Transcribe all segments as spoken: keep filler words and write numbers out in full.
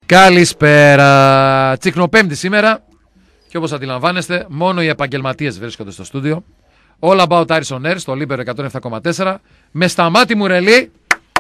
Καλησπέρα. Τσικνοπέμπτη σήμερα. Και όπως αντιλαμβάνεστε, μόνο οι επαγγελματίες βρίσκονται στο στούντιο. All About Aris on Air, στο Λίμπερο εκατόν επτά κόμμα τέσσερα. Με Σταμάτη Μουρελή.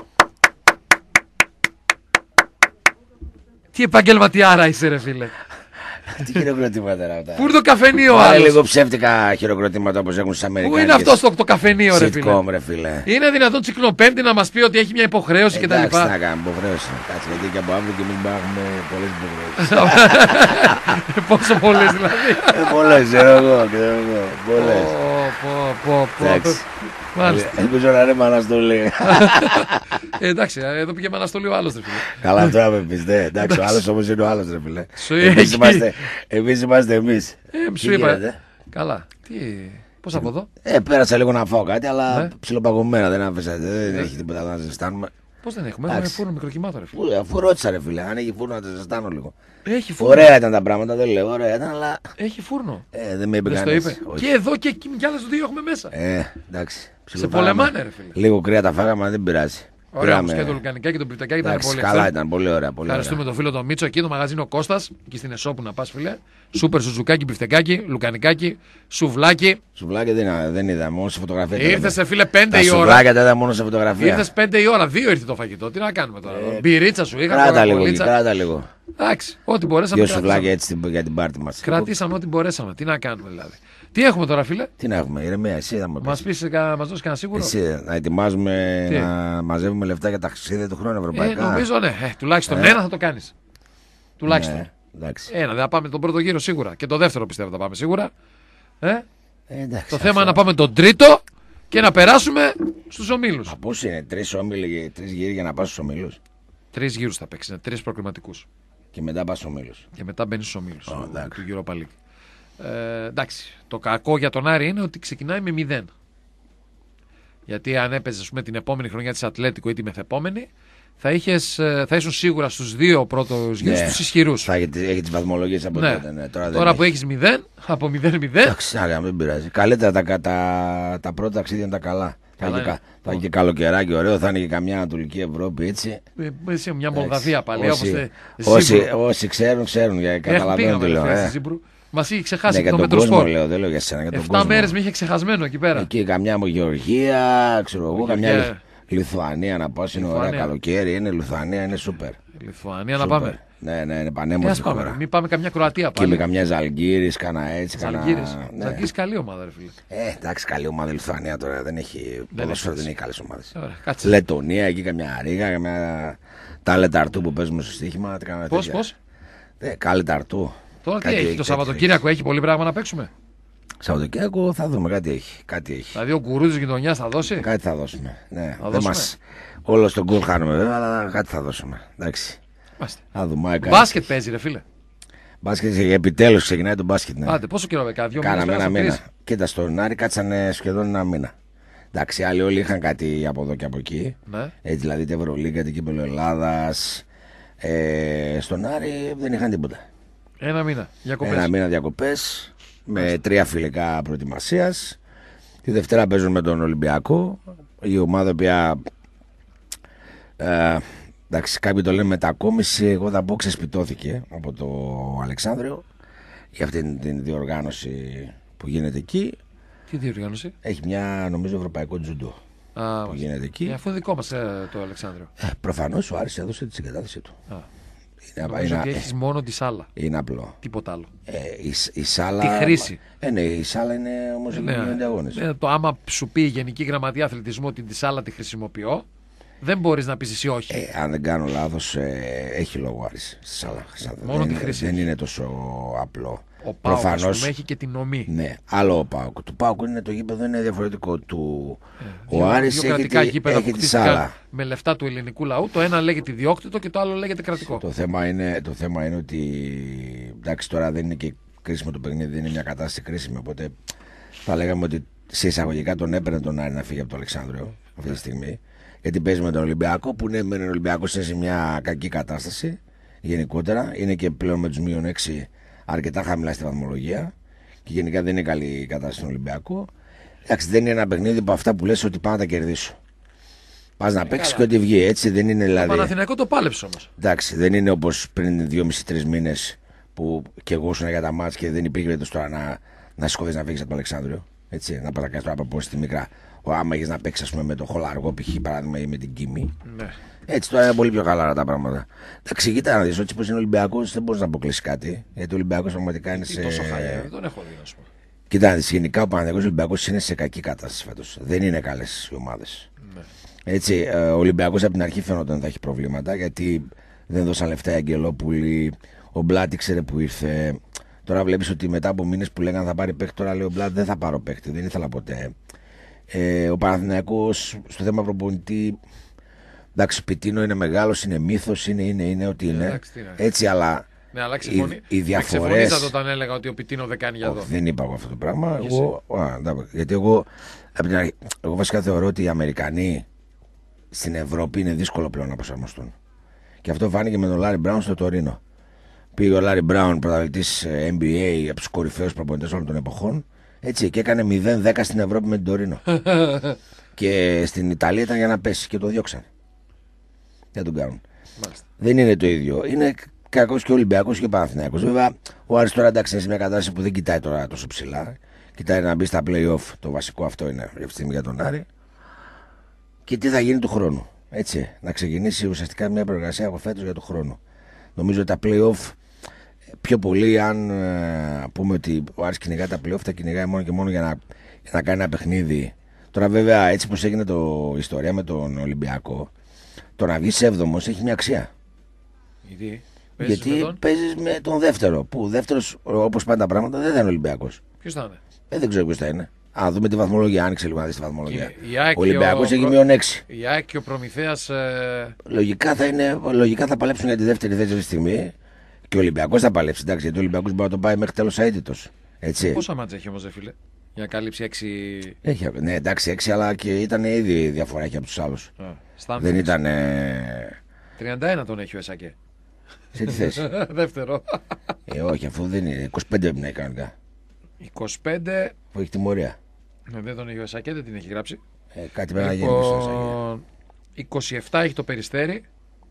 Τι επαγγελματιάρα είσαι, ρε φίλε. Τι χειροκροτήματα είναι αυτά. Πού είναι το καφενείο, άλλος. άλλος. Λίγο ψεύτικα χειροκροτήματα όπως έχουν στις Αμερικάνικες. Πού είναι αυτό στο, το καφενείο, ρε φίλε. Sitcom, ρε φίλε. Είναι δυνατόν Τσικνοπέμπτη να μας πει ότι έχει μια υποχρέωση κτλ. Εντάξει, να κάνουμε υποχρέωση. Κάτσε, γιατί και από αύριο και εμείς έχουμε πολλές υποχρεώσεις. Πόσο πολλές δηλαδή. Πολλές, ξέρω εγώ, ξέρω εγώ. Πολλές. Εντάξει. Ελπίζω να είναι με αναστολή. Εντάξει, εδώ πήγε με αναστολή ο άλλος, ρε φίλε. Καλά, τώρα με πεις, ναι. Εντάξει, ο άλλος όμως είναι ο άλλος, ρε φίλε. Εμείς είμαστε εμείς. Σου είπα. Καλά. Τι. Πώς από εδώ. Ε, πέρασα λίγο να φάω κάτι, αλλά ψιλοπαγωμένα δεν άφησα. Δεν έχει τίποτα να ζεστάνουμε. Πώς δεν έχουμε, έχουμε φούρνο μικροκυμάτο, ρε φίλε. Αφού ρώτησα, ρε φίλε, αν έχει φούρνο να το ζεστάνω λίγο. Έχει φούρνο. Ωραία ήταν τα πράγματα, δεν λέω, ωραία ήταν, αλλά. Έχει φούρνο. Ε, δεν με είπε δεν κανείς. το είπε. Και εδώ και εκεί κι άλλες δύο έχουμε μέσα. Ε, εντάξει. Σε πολεμάνε, ρε φίλε. Λίγο κρύα τα φάγαμε, αλλά δεν πειράζει. Ωραία, όμως και το λουκανικά και το πριφτεκάκι ήταν πολύ καλά. Καλά, ήταν πολύ ωραία. Πολύ Ευχαριστούμε ωραία. τον φίλο τον Μίτσο. Εκεί το μαγαζίνο Κώστας, εκεί στην Εσώ που να πας, φίλε. Σούπερ σουζουκάκι, πριφτεκάκι, λουκανικάκι, σουβλάκι. Σουβλάκι δεν, δεν είδα, μόνο σε φωτογραφία. Ήρθε σε φίλε πέντε η ώρα. Σουβλάκια δεν είδα μόνο σε φωτογραφία. Ήρθε πέντε η ώρα, δύο ήρθε το φαγητό. Τι να κάνουμε τώρα. Ε, μπυρίτσα σου είχα. Κράτα λίγο, κράτα λίγο. Εντάξει, ό,τι μπορέσαμε. Δύο σουβλάκια έτσι για την πάρτι μας. Κρατήσαμε ό,τι μπορέσαμε. Τι να κάνουμε δηλαδή. Τι έχουμε τώρα, φίλε. Τι να έχουμε, ηρεμία, εσύ θα μου μας πεις, μας δώσεις κανένα σίγουρο. Εσύ, να ετοιμάζουμε, τι? Να μαζεύουμε λεφτά για τα ταξίδια του χρόνου ευρωπαϊκά. Ε, νομίζω ναι, ε, τουλάχιστον ε. ένα θα το κάνεις. Τουλάχιστον. Ναι, εντάξει. Ένα, δεν θα πάμε τον πρώτο γύρο σίγουρα. Και το δεύτερο πιστεύω θα πάμε σίγουρα. Ε? Ε, εντάξει, το θέμα είναι να πάμε τον τρίτο και να περάσουμε στους ομίλους. Πώς είναι, τρεις όμιλοι, τρεις γύροι για να πας στους ομίλους. Τρεις γύρους θα παίξεις, είναι τρεις προκριματικούς. Και μετά πας στους ομίλους. Και μετά μπαίνεις στους ομίλους oh, του Europa League. Ε, εντάξει, το κακό για τον Άρη είναι ότι ξεκινάει με μηδέν. Γιατί αν έπαιζες την επόμενη χρονιά της Ατλέτικο ή τη μεθεπόμενη, θα, είχες, θα ήσουν σίγουρα στους δύο πρώτους γύρους, ναι, στους ισχυρούς. Θα έχει, έχει τις βαθμολογίες από ναι. τότε. Ναι. Τώρα, Τώρα που έχεις μηδέν, από μηδέν μηδέν. Εντάξει, άρα, μην πειράζει. Καλύτερα τα, τα, τα πρώτα ταξίδια είναι τα καλά. καλά θα, θα έχει και καλοκαιράκι ωραίο, θα είναι και καμιά Ανατολική Ευρώπη έτσι. Εσύ μια Μολδαβία πάλι. Όσοι, όσοι, όσοι ξέρουν, ξέρουν. Καταλαβαίνουν τι λέω. Μας είχε ξεχάσει ναι, το Μετροσπορ. Δεν λέω για σένα. Για τον Εφτά μέρες με είχε ξεχασμένο εκεί πέρα. Εκεί καμιά μου Γεωργία, ξέρω εγώ, καμιά Λιθουανία να πάω. Είναι ωραία καλοκαίρι. Είναι Λιθουανία, είναι σούπερ. Λιθουανία να πάμε. Ναι, ναι, είναι πανέμορφη χώρα. Μην πάμε καμιά Κροατία πάλι. Και με καμιά Ζαλγκύρης, κάνα έτσι. Ζαλγκύρης. Ναι. Ζαλγκύρης καλή ομάδα, ρε φίλε. Ε, εντάξει, καλή ομάδα η Λιθουανία τώρα. Δεν έχει ποδόσφαιρο, δεν έχει καλές ομάδες. Κάτσε. Λετωνία, εκεί καμιά Ρίγα, καμιά τάλετα αρτού που παίζουμε στο στοίχημα. Πώς, πώς. Κάλετα αρτού. Τώρα τι έχει, το Σαββατοκύριακο έχει πολύ πράγμα να παίξουμε. Σαββατοκύριακο θα δούμε, κάτι έχει. Κάτι έχει. Δηλαδή ο γκουρού της γειτονιάς θα δώσει. Κάτι θα δώσουμε. Ναι. Θα δώσουμε. Μας... Όλο στον γκουρ χάνουμε βέβαια, αλλά κάτι θα δώσουμε. Εντάξει. Θα δούμε. Μπάσκετ παίζει, ρε φίλε. Μπάσκετ επιτέλους ξεκινάει το μπάσκετ. Ναι. Άντε, πόσο καιρό βεκά, δύο Κάναμε ένα μήνα. Κοίτα, στον Άρη κάτσανε σχεδόν ένα μήνα. Εντάξει, άλλοι όλοι είχαν κάτι από εδώ και από εκεί. Ναι. Έτσι, δηλαδή την Ευρωλίγκα, την Κύπελλο Ελλάδας. Ε, στον Άρη δεν είχαν τίποτα. Ένα μήνα διακοπές. Ένα μήνα διακοπές με Άστε. τρία φιλικά προετοιμασίας. Τη Δευτέρα παίζουν με τον Ολυμπιακό. Η ομάδα που ε, εντάξει, κάποιοι το λένε μετακόμιση. Εγώ θα πω ξεσπιτώθηκε από το Αλεξάνδριο για αυτή την, την διοργάνωση που γίνεται εκεί. Τι διοργάνωση? Έχει μια νομίζω ευρωπαϊκό τζουντό Α, που γίνεται εκεί. Ε, αφού δικό μας ε, το Αλεξάνδριο. Ε, προφανώς ο Άρης έδωσε τη συγκατάθεσή του. Α. Είναι, νομίζω είναι, ότι έχεις μόνο τη σάλα. Είναι απλό. Τίποτα άλλο. Ε, η, η σάλα... Τη χρήση. Ε, ναι, η σάλα είναι όμως ε, ναι, αγώνες. Ναι, το άμα σου πει η Γενική Γραμματεία Αθλητισμού ότι τη σάλα τη χρησιμοποιώ, δεν μπορείς να πεις εσύ όχι. Ε, αν δεν κάνω λάθος, ε, έχει λόγο Άρης στη σάλα. Μόνο δεν, τη χρήση. Δεν είναι τόσο απλό. Ο ΠΑΟΚ προφανώς έχει και την νομή. Ναι, άλλο ο ΠΑΟΚ. Του ΠΑΟΚ είναι το γήπεδο, είναι διαφορετικό. Του... Ε, ο Άρης έχει, τη, έχει τη σάλα. Με λεφτά του ελληνικού λαού. Το ένα λέγεται ιδιόκτητο και το άλλο λέγεται κρατικό. Το θέμα είναι, το θέμα είναι ότι εντάξει, τώρα δεν είναι και κρίσιμο το παιχνίδι, δεν είναι μια κατάσταση κρίσιμη. Οπότε θα λέγαμε ότι σε εισαγωγικά τον έπαιρνε τον Άρη να φύγει από το Αλεξάνδριο αυτή τη στιγμή. Γιατί παίζει με τον Ολυμπιακό, που ναι, μεν ο Ολυμπιακός είναι σε μια κακή κατάσταση γενικότερα. Είναι και πλέον με τους μείον έξι αρκετά χαμηλά στη βαθμολογία. Και γενικά δεν είναι καλή η κατάσταση στον Ολυμπιακό. Εντάξει, δεν είναι ένα παιχνίδι από αυτά που λες ότι πάω να τα κερδίσω. Πας να παίξεις και ό,τι βγει, έτσι δεν είναι δηλαδή. Το Παναθηναϊκό το πάλεψε όμως. Εντάξει, δεν είναι όπως πριν δυόμισι τρεις μήνες που και εγώ ήσουν για τα μάτς και δεν υπήρχε περίπτωση τώρα να, να σηκωθείς να φύγεις από το Αλεξάνδριο. Έτσι, να παρακάσεις τώρα από στη μικρά. Ο, άμα έχεις να παίξεις, ας πούμε, με το Χολαργό, π.χ. παράδειγμα ή με την Κίμη. Ναι. Έτσι τώρα είναι πολύ πιο χαλαρά τα πράγματα. Εντάξει, κοίτα να δεις, ότι πως είναι Ολυμπιακός δεν μπορείς να αποκλείσεις κάτι. Γιατί ο Ολυμπιακός πραγματικά είναι σε. Τόσο χαλιά, δεν τον έχω δει, να σου πω. Κοίτα να δεις, γενικά ο Παναθηναϊκός Ολυμπιακός είναι σε κακή κατάσταση φέτος. Δεν είναι καλές οι ομάδες. Ναι. Έτσι, ο Ολυμπιακός από την αρχή φαίνονταν ότι θα έχει προβλήματα γιατί δεν δώσαν λεφτά οι Αγγελόπουλοι. Ο Μπλάτ ήξερε που ήρθε. Τώρα βλέπεις ότι μετά από μήνες που λέγανε θα πάρει παίχτη, τώρα λέει ο Μπλάτ δεν θα πάρω παίχτη, δεν ήθελα ποτέ. Ε, ο Παναθηναϊκός στο θέμα προπονητή. Εντάξει, Πιτίνο είναι μεγάλος, είναι μύθος, είναι, είναι, είναι ό,τι είναι. Εντάξει, είναι. Έτσι, αλλά. Ναι, αλλά ξεφωνεί... οι, οι διαφορές. Ξεφωνήσατε όταν έλεγα ότι ο Πιτίνο δεν κάνει για εδώ. Δεν είπα εγώ αυτό το πράγμα. Εγώ, α, γιατί εγώ, εγώ βασικά θεωρώ ότι οι Αμερικανοί στην Ευρώπη είναι δύσκολο πλέον να προσαρμοστούν. Και αυτό φάνηκε με τον Λάρι Μπράουν στο Τωρίνο. Πήγε ο Λάρι Μπράουν, πρωταθλητής N B A, από τους κορυφαίους προπονητές όλων των εποχών. Έτσι, και έκανε μηδέν δέκα στην Ευρώπη με τον Τωρίνο. Και στην Ιταλία ήταν για να πέσει και το διώξαν. Δεν τον κάνουν. Μάλιστα. Δεν είναι το ίδιο. Είναι κακός και ο Ολυμπιακός και ο Παναθηναϊκός. Βέβαια, ο Άρης τώρα εντάξει είναι σε μια κατάσταση που δεν κοιτάει τώρα τόσο ψηλά. Κοιτάει να μπει στα play-off. Το βασικό αυτό είναι αυτή τη στιγμή για τον Άρη. Και τι θα γίνει του χρόνου. Έτσι, να ξεκινήσει ουσιαστικά μια προεργασία από φέτος για τον χρόνο. Νομίζω ότι τα play-off πιο πολύ, αν ε, πούμε ότι ο Άρης κυνηγάει τα play-off, τα κυνηγάει μόνο και μόνο για να, για να κάνει ένα παιχνίδι. Τώρα, βέβαια, έτσι πως έγινε το η ιστορία με τον Ολυμπιακό, το να βγει έβδομος έχει μια αξία. Γιατί, Γιατί παίζεις με τον δεύτερο. Που ο δεύτερος, όπως πάνε τα πράγματα, δεν θα είναι Ολυμπιακός. Ποιος θα είναι? Ε, δεν ξέρω ποιος θα είναι. Α, δούμε τη βαθμολογία. Άνοιξε λίγο να δεις τη βαθμολογία. Ο Ολυμπιακός έχει μείον έξι. Η ΑΕΚ και ο Προμηθέας. Ε... Λογικά, θα είναι, λογικά θα παλέψουν για τη δεύτερη θέση αυτή τη στιγμή. Και ο Ολυμπιακός θα παλέψει. Εντάξει, γιατί ο Ολυμπιακός μπορεί να το πάει μέχρι τέλος αίτητος. Πόσα μάτσα έχει όμως, δε φίλε, για να καλύψει έξι. Έχει, ναι, εντάξει, έξι, αλλά και ήταν ήδη διαφορά και από τους άλλους. Α, δεν ήταν. τριάντα ένα τον έχει ο Εσακέ. Σε τι θέση? Δεύτερο. Ε, όχι, αφού δεν είναι. είκοσι πέντε πρέπει να έχει κανονικά. είκοσι πέντε. Που έχει τιμωρία. Ναι, δεν τον έχει ο Εσακέ, δεν την έχει γράψει. Ε, κάτι πρέπει να γίνει στο είκοσι επτά έχει το Περιστέρι.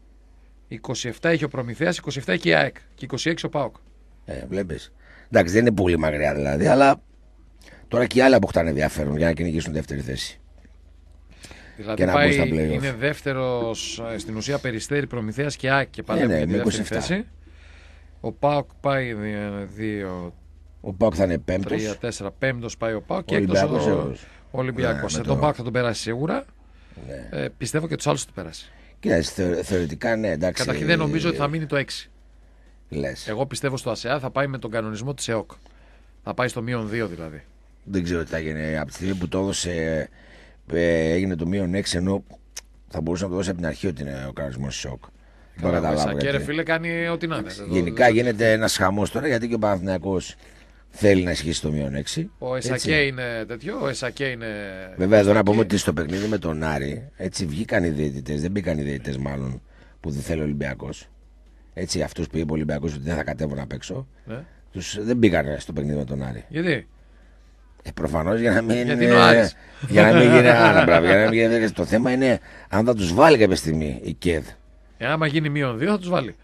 είκοσι επτά έχει ο Προμηθέας, είκοσι επτά έχει η ΑΕΚ και είκοσι έξι ο ΠΑΟΚ. Ε, βλέπεις. Εντάξει, δεν είναι πολύ μακριά δηλαδή, αλλά τώρα και οι άλλοι αποκτάνε ενδιαφέρον για να κυνηγήσουν δεύτερη θέση. Δηλαδή και πάει, να είναι δεύτερος στην ουσία Περιστέρι, Προμηθέας και ΑΕΚ και παλεύει ε, ναι, τη δεύτερη θέση. Ο ΠΑΟΚ πάει δύο. Ο ΠΑΟΚ θα είναι πέμπτος. τρία τέσσερα, πέμπτος πάει ο ΠΑΟΚ και εκτός ο Ολυμπιακός. Ναι, τον το... ΠΑΟΚ θα τον περάσει σίγουρα. Ναι. Ε, πιστεύω και τους άλλους θα τον περάσει. Κοίταξε, θε, θεωρητικά ναι, εντάξει. Καταρχήν δεν νομίζω ότι θα μείνει το έξι. Λες. Εγώ πιστεύω στο ΑΣΕΑ θα πάει με τον κανονισμό της ΕΟΚ. Θα πάει στο μείον δύο δηλαδή. Δεν ξέρω τι θα γίνει. Από τη στιγμή που το έδωσε, ε, έγινε το μείον έξι, ενώ θα μπορούσε να το δώσει από την αρχή ότι είναι ο κανονισμός της ΕΟΚ. Δεν καταλάβω. Και ρε φίλε κάνει ό,τι να είναι. Γενικά το... γίνεται ένας χαμός τώρα γιατί και ο Παναθηναϊκός θέλει να ισχύσει το μείον έξι. Ο Εσακέ είναι τέτοιο. Ο Εσακέ είναι. Βέβαια, εδώ να πούμε ότι στο παιχνίδι με τον Άρη έτσι βγήκαν οι διαιτητές, δεν μπήκαν οι διαιτητές μάλλον που δεν θέλει ο Ολυμπιακός. Έτσι, αυτούς που είπε ο Ολυμπιακός ότι δεν θα κατέβουν απ' έξω, ναι. Τους δεν μπήκαν στο παιχνίδι με τον Άρη. Γιατί? Ε, προφανώς για να μην. Γιατί είναι ο Άρης. Για να μην γίνει άλλο πράγμα. Για να μην γίνει... Το θέμα είναι αν θα τους βάλει κάποια στιγμή η ΚΕΔ. Ε, άμα γίνει μείον δύο θα τους βάλει.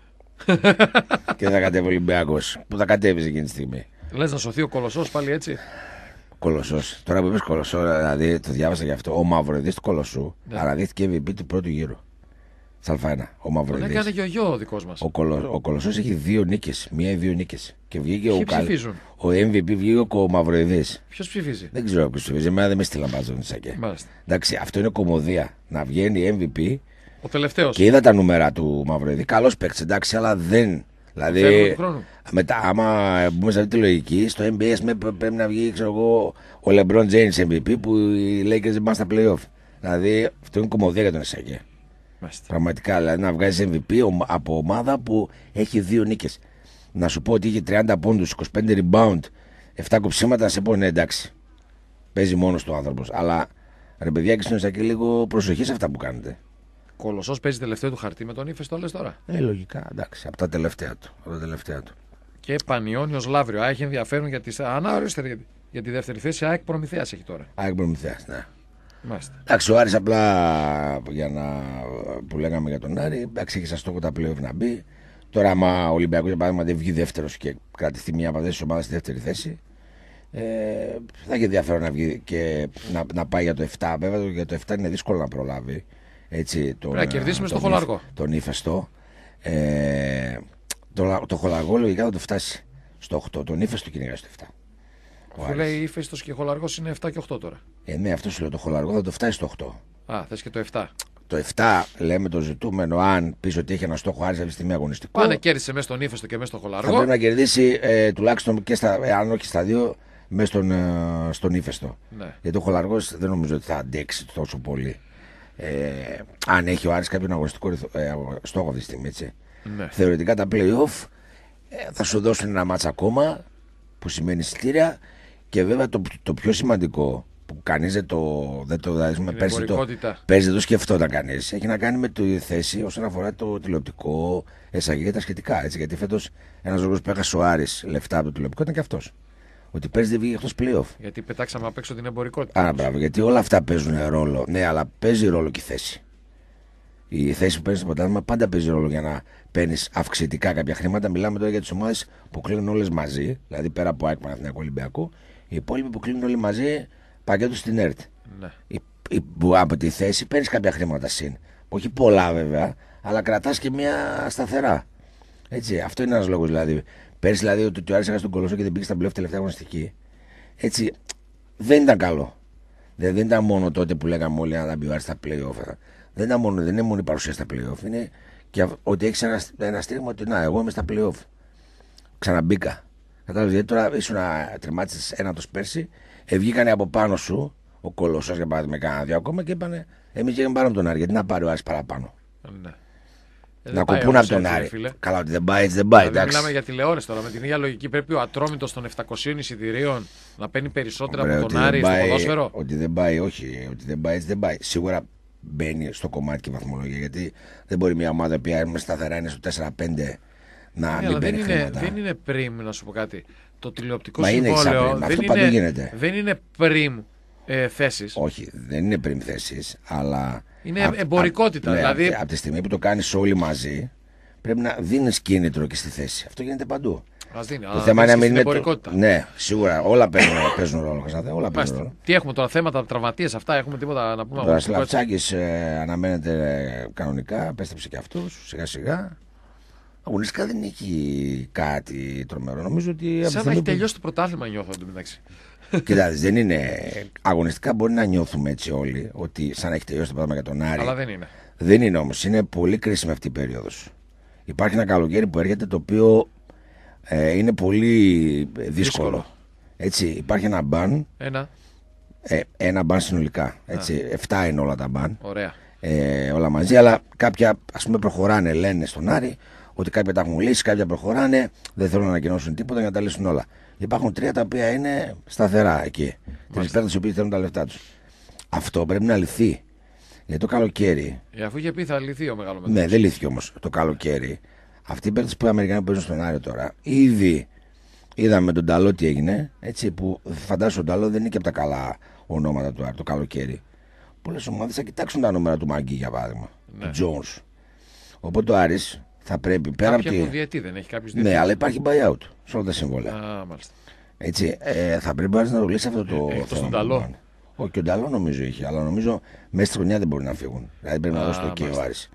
Και θα κατέβει ο Ολυμπιακός. Που θα κατέβει εκείνη τη στιγμή. Λες να σωθεί ο Κολοσσός πάλι έτσι. Κολοσσός. Τώρα που είπες Κολοσσό, δηλαδή το διάβασα γι' αυτό. Ο Μαυροειδής του Κολοσσού ναι. αναδείχθηκε εμ βι πι του πρώτου γύρου. Σαλφάνα. Ο Μαυροειδής. Τον έκανε και ο γιο ο δικός μας. Ο, Κολο... ο Κολοσσός έχει δύο νίκες. Μία ή δύο νίκες. Και βγήκε ο, Καλ... ο εμ βι πι βγήκε ο Μαυροειδής. Ποιος ψηφίζει? Δεν ξέρω ποιος ψηφίζει. Εμένα δεν με στείλα μπάζον Σακέ. Εντάξει, αυτό είναι κομμωδία. Να βγαίνει εμ βι πι. Ο τελευταίος. Και είδα τα νούμερα του Μαυροειδή. Καλός παίκτης, εντάξει, αλλά δεν. Δηλαδή, μετά, άμα μπούμε σε αυτή τη λογική, στο N B A πρέπει να βγει, ξέρω εγώ, ο LeBron James εμ βι πι που οι Lakers δεν πάνε στα playoff. Δηλαδή, αυτό είναι κομμωδία για τον Εσάκη. Πραγματικά, δηλαδή να βγάζει εμ βι πι από ομάδα που έχει δύο νίκες. Να σου πω ότι είχε τριάντα πόντους, είκοσι πέντε rebound, επτά κοψίματα, να σε πω ναι, εντάξει. Παίζει μόνος του άνθρωπος. Αλλά ρε παιδιά, και στον Εσάκη λίγο προσοχή σε αυτά που κάνετε. Κολοσσός παίζει τελευταίο του χαρτί με τον Ήφες, το λες τώρα. Ε, λογικά, εντάξει, από τα τελευταία του. Από τα τελευταία του. Και Πανιώνιος Λαύριο. Α, έχει ενδιαφέρον για τη, ανάωριστε, για τη δεύτερη θέση. ΑΕΚ Προμηθέας έχει τώρα. ΑΕΚ Προμηθέας, ναι. Μάλιστα. Εντάξει, ο Άρης απλά για να, που λέγαμε για τον Άρη, εντάξει, έχει σαν στόχο τα play-off να μπει. Τώρα, άμα ο Ολυμπιακός για παράδειγμα δεν βγει δεύτερος και κρατηθεί μια από αυτές τις ομάδες στη δεύτερη θέση, ε, θα έχει ενδιαφέρον να βγει και να, να πάει για το επτά. Βέβαια, για το επτά είναι δύσκολο να προλάβει. Έτσι, τον, πρέπει να κερδίσουμε στο τον, Χολαργό. Τον ύφεστο. Ε, το, το Χολαργό λογικά θα το φτάσει στο οκτώ. Τον ύφεστο κυνηγάει στο επτά. Αφού λέει ύφεστος και Χολαργός είναι επτά και οκτώ τώρα. Ε, ναι, αυτό σου λέω. Το Χολαργό θα το φτάσει στο οκτώ. Α, θες και το επτά. Το επτά λέμε το ζητούμενο, αν πει ότι έχει ένα στόχο Άρης αυτή τη στιγμή αγωνιστικό. Πάνε κέρδισε μέσα στον ύφεστο και μέσα στο Χολαργό. Θα πρέπει να κερδίσει ε, τουλάχιστον και στα, ε, αν όχι στα δύο, μέσα στον, ε, στον ύφεστο. Ναι. Γιατί ο Χολαργός δεν νομίζω ότι θα αντέξει τόσο πολύ. Ε, αν έχει ο Άρης κάποιον αγωνιστικό ε, στόχο αυτή τη στιγμή, έτσι. Ναι. Θεωρητικά τα play-off ε, θα σου δώσουν ένα μάτσα ακόμα που σημαίνει εισιτήρια και βέβαια το, το πιο σημαντικό που κανείς δεν το, δεν το, δηλαδή, πέρσι το, πέρσι δεν το σκεφτόταν κανείς. Έχει να κάνει με τη θέση όσον αφορά το τηλεοπτικό, εσαγή και τα σχετικά. Έτσι, γιατί φέτος ένας λόγος που έχασε ο Άρης λεφτά από το τηλεοπτικό ήταν και αυτός. Ότι πέρσι δεν βγήκε εκτός play-off. Γιατί πετάξαμε απ' έξω την εμπορικότητα. Άρα, μπράβο, γιατί όλα αυτά παίζουν ρόλο. Ναι, αλλά παίζει ρόλο και η θέση. Η θέση που παίρνει στο πρωτάθλημα πάντα παίζει ρόλο για να παίρνει αυξητικά κάποια χρήματα. Μιλάμε τώρα για τις ομάδες που κλείνουν όλες μαζί, δηλαδή πέρα από ΑΕΚ, Παναθηναϊκό, Ολυμπιακό. Οι υπόλοιποι που κλείνουν όλοι μαζί πακέτο στην ΕΡΤ. Ναι. Η, η, από τη θέση παίρνει κάποια χρήματα συν. Όχι πολλά βέβαια, αλλά κρατάς και μια σταθερά. Έτσι, αυτό είναι ένας λόγος δηλαδή. Πέρσι δηλαδή ότι ο Άρης έχασε τον Κολοσσό και δεν πήγε στα πλέον τελευταία αγωνιστική. Έτσι, δεν ήταν καλό. Δεν, δεν ήταν μόνο τότε που λέγαμε όλοι να τα μπει ο Άρης στα play-off. Δεν, ήταν μόνο, δεν είναι μόνο η παρουσία στα play-off. Είναι και ότι έχει ένα, ένα στήριγμα ότι να, εγώ είμαι στα play-off. Ξαναμπήκα. Κατάλαβε γιατί τώρα ήσουν τριμάτισες ένατος πέρσι. Ε, βγήκανε από πάνω σου ο Κολοσσός για παράδειγμα, κάνα δύο ακόμα και είπανε: εμείς πήγαμε πάνω από τον Άρη. Γιατί να πάρει ο Άρης παραπάνω. Ναι. Ε, να κοπούν από τον Άρη. Φίλε. Καλά, ότι δεν πάει, έτσι δεν πάει. Δηλαδή, μιλάμε για τηλεόραση τώρα. Με την ίδια λογική πρέπει ο Ατρόμητος των επτακοσίων εισιτηρίων να παίρνει περισσότερα Ωραία, από τον Άρη στο πάει, ποδόσφαιρο. Ότι δεν πάει, όχι. Ότι δεν πάει, έτσι δεν πάει. Σίγουρα μπαίνει στο κομμάτι και βαθμολογία. Γιατί δεν μπορεί μια ομάδα που είναι σταθερά είναι στο τέσσερα πέντε να ναι, μην παίρνει δεν χρήματα. Είναι, δεν είναι πριμ, να σου πω κάτι. Το τηλεοπτικό Μα συμβόλαιο είναι δεν, αυτό είναι, γίνεται. δεν είναι πριμ ε, θέσεις. Όχι, δεν είναι πριμ θέσεις, αλλά. Είναι α, εμπορικότητα. Α, δηλαδή... από, από τη στιγμή που το κάνεις όλοι μαζί, πρέπει να δίνεις κίνητρο και στη θέση. Αυτό γίνεται παντού. Ας δίνει, το θέμα είναι να μην είναι. Εμπορικότητα. Το... Ναι, σίγουρα όλα παίζουν, παίζουν ρόλο. Όλα παίζουν ρόλο. Τι έχουμε τώρα, θέματα, τραυματίες, αυτά έχουμε τίποτα να πούμε. Ο Σλαβτσάκης ε, αναμένεται ε, κανονικά, επέστρεψε και αυτούς σιγά σιγά. Αγωνιστικά δεν έχει κάτι τρομερό. Νομίζω ότι. Σαν να έχει τελειώσει το πρωτάθλημα, νιώθω εντωμεταξύ. Κοιτάξτε, δεν είναι. Αγωνιστικά μπορεί να νιώθουμε έτσι όλοι ότι σαν να έχει τελειώσει το πρωτάθλημα για τον Άρη. Αλλά δεν είναι. Δεν είναι όμως. Είναι πολύ κρίσιμη αυτή η περίοδος. Υπάρχει ένα καλοκαίρι που έρχεται το οποίο ε, είναι πολύ δύσκολο. δύσκολο. Έτσι, υπάρχει ένα μπαν. Ένα. Ε, ένα μπαν συνολικά. Έτσι, εφτά είναι όλα τα μπαν. Ωραία. Ε, όλα μαζί, αλλά κάποια ας πούμε προχωράνε, λένε στον Άρη ότι κάποια τα έχουν λύσει, κάποια προχωράνε, δεν θέλουν να ανακοινώσουν τίποτα για να τα λύσουν όλα. Υπάρχουν τρία τα οποία είναι σταθερά εκεί. Τρεις παίκτες οι οποίοι θέλουν τα λεφτά τους. Αυτό πρέπει να λυθεί. Γιατί το καλοκαίρι. Ε, αφού είχε πει θα λυθεί ο μεγάλο μεταξύ. Ναι, δεν λύθηκε όμως το καλοκαίρι. Αυτοί οι παίκτες που οι Αμερικανοί που παίζουν στον Άρη τώρα, ήδη είδαμε τον Ταλό τι έγινε. Έτσι, που φαντάζομαι ο Ταλό δεν είναι και από τα καλά ονόματα του Άρη το καλοκαίρι. Πολλές ομάδες θα κοιτάξουν τα νούμερα του Μαγκή για παράδειγμα. Ναι. Του Jones. Οπότε ο Άρης θα πρέπει πέρα Κάποια από τη. διετή, δεν έχει κάποιους διετή. Ναι, αλλά υπάρχει buyout σε όλα τα συμβόλαια. Α, μάλιστα. Έτσι, ε, θα πρέπει να το λύσει αυτό το ε, θέμα. Τον Ταλό. Όχι, και ο Ταλό νομίζω είχε, αλλά νομίζω μέσα στη χρονιά δεν μπορεί να φύγουν. Δηλαδή πρέπει Α, να δώσει το εκεί ο Άρης.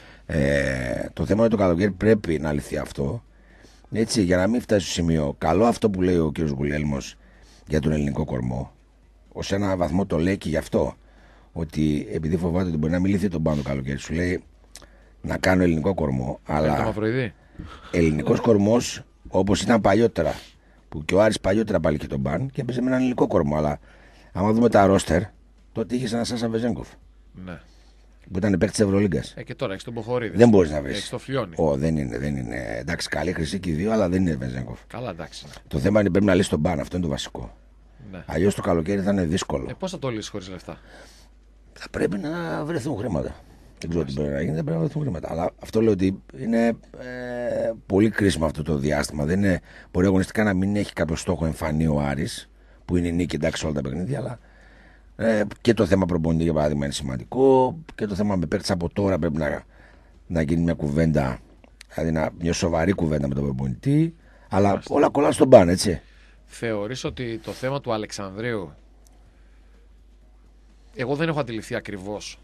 Ε, το θέμα είναι το καλοκαίρι πρέπει να λυθεί αυτό. Έτσι, για να μην φτάσει στο σημείο. Καλό αυτό που λέει ο κ. Γουλέλμος για τον ελληνικό κορμό. Ως ένα βαθμό το λέει και γι' αυτό. Ότι επειδή φοβάται ότι μπορεί να μην λυθεί τον πάνω το καλοκαίρι, σου λέει να κάνω ελληνικό κορμό. Αλλά ελληνικός κορμός όπως ήταν παλιότερα. Που και ο Άρης παλιότερα πάλι και τον μπαν και έπαιζε με έναν ελληνικό κορμό. Αλλά άμα δούμε τα ρόστερ, τότε είχε ένα Σάσα Βεζέγκοφ. Ναι. Που ήταν παίκτη τη Ευρωλίγκας. Ε, και τώρα έχει τον Ποχορίδη. Δεν μπορεί να βρει. Έχει το Φλιώνι. Ω, δεν είναι, δεν είναι. Εντάξει, καλή χρυσή και οι δύο, αλλά δεν είναι Βεζέγκοφ. Καλά, εντάξει. Το θέμα είναι πρέπει να λύσει τον μπαν, αυτό είναι το βασικό. Ναι. Αλλιώς το καλοκαίρι θα είναι δύσκολο. Ε, πώς θα το λύσει χωρίς λεφτά. Θα πρέπει να βρεθούν χρήματα. Δεν ξέρω τι πρέπει να γίνει, δεν πρέπει να βρεθούν χρήματα. Αλλά αυτό λέω ότι είναι ε, πολύ κρίσιμο αυτό το διάστημα. Δεν είναι, μπορεί αγωνιστικά να μην έχει κάποιο στόχο εμφανή ο Άρης, που είναι η νίκη εντάξει όλα τα παιχνίδια, αλλά Ε, και το θέμα προπονητή για παράδειγμα είναι σημαντικό. Και το θέμα με παίκτες από τώρα πρέπει να, να γίνει μια κουβέντα, δηλαδή να, μια σοβαρή κουβέντα με τον προπονητή. Αλλά Μάλιστα. όλα κολλάνε στον παν, έτσι. Θεωρείς ότι το θέμα του Αλεξανδρίου, εγώ δεν έχω αντιληφθεί ακριβώς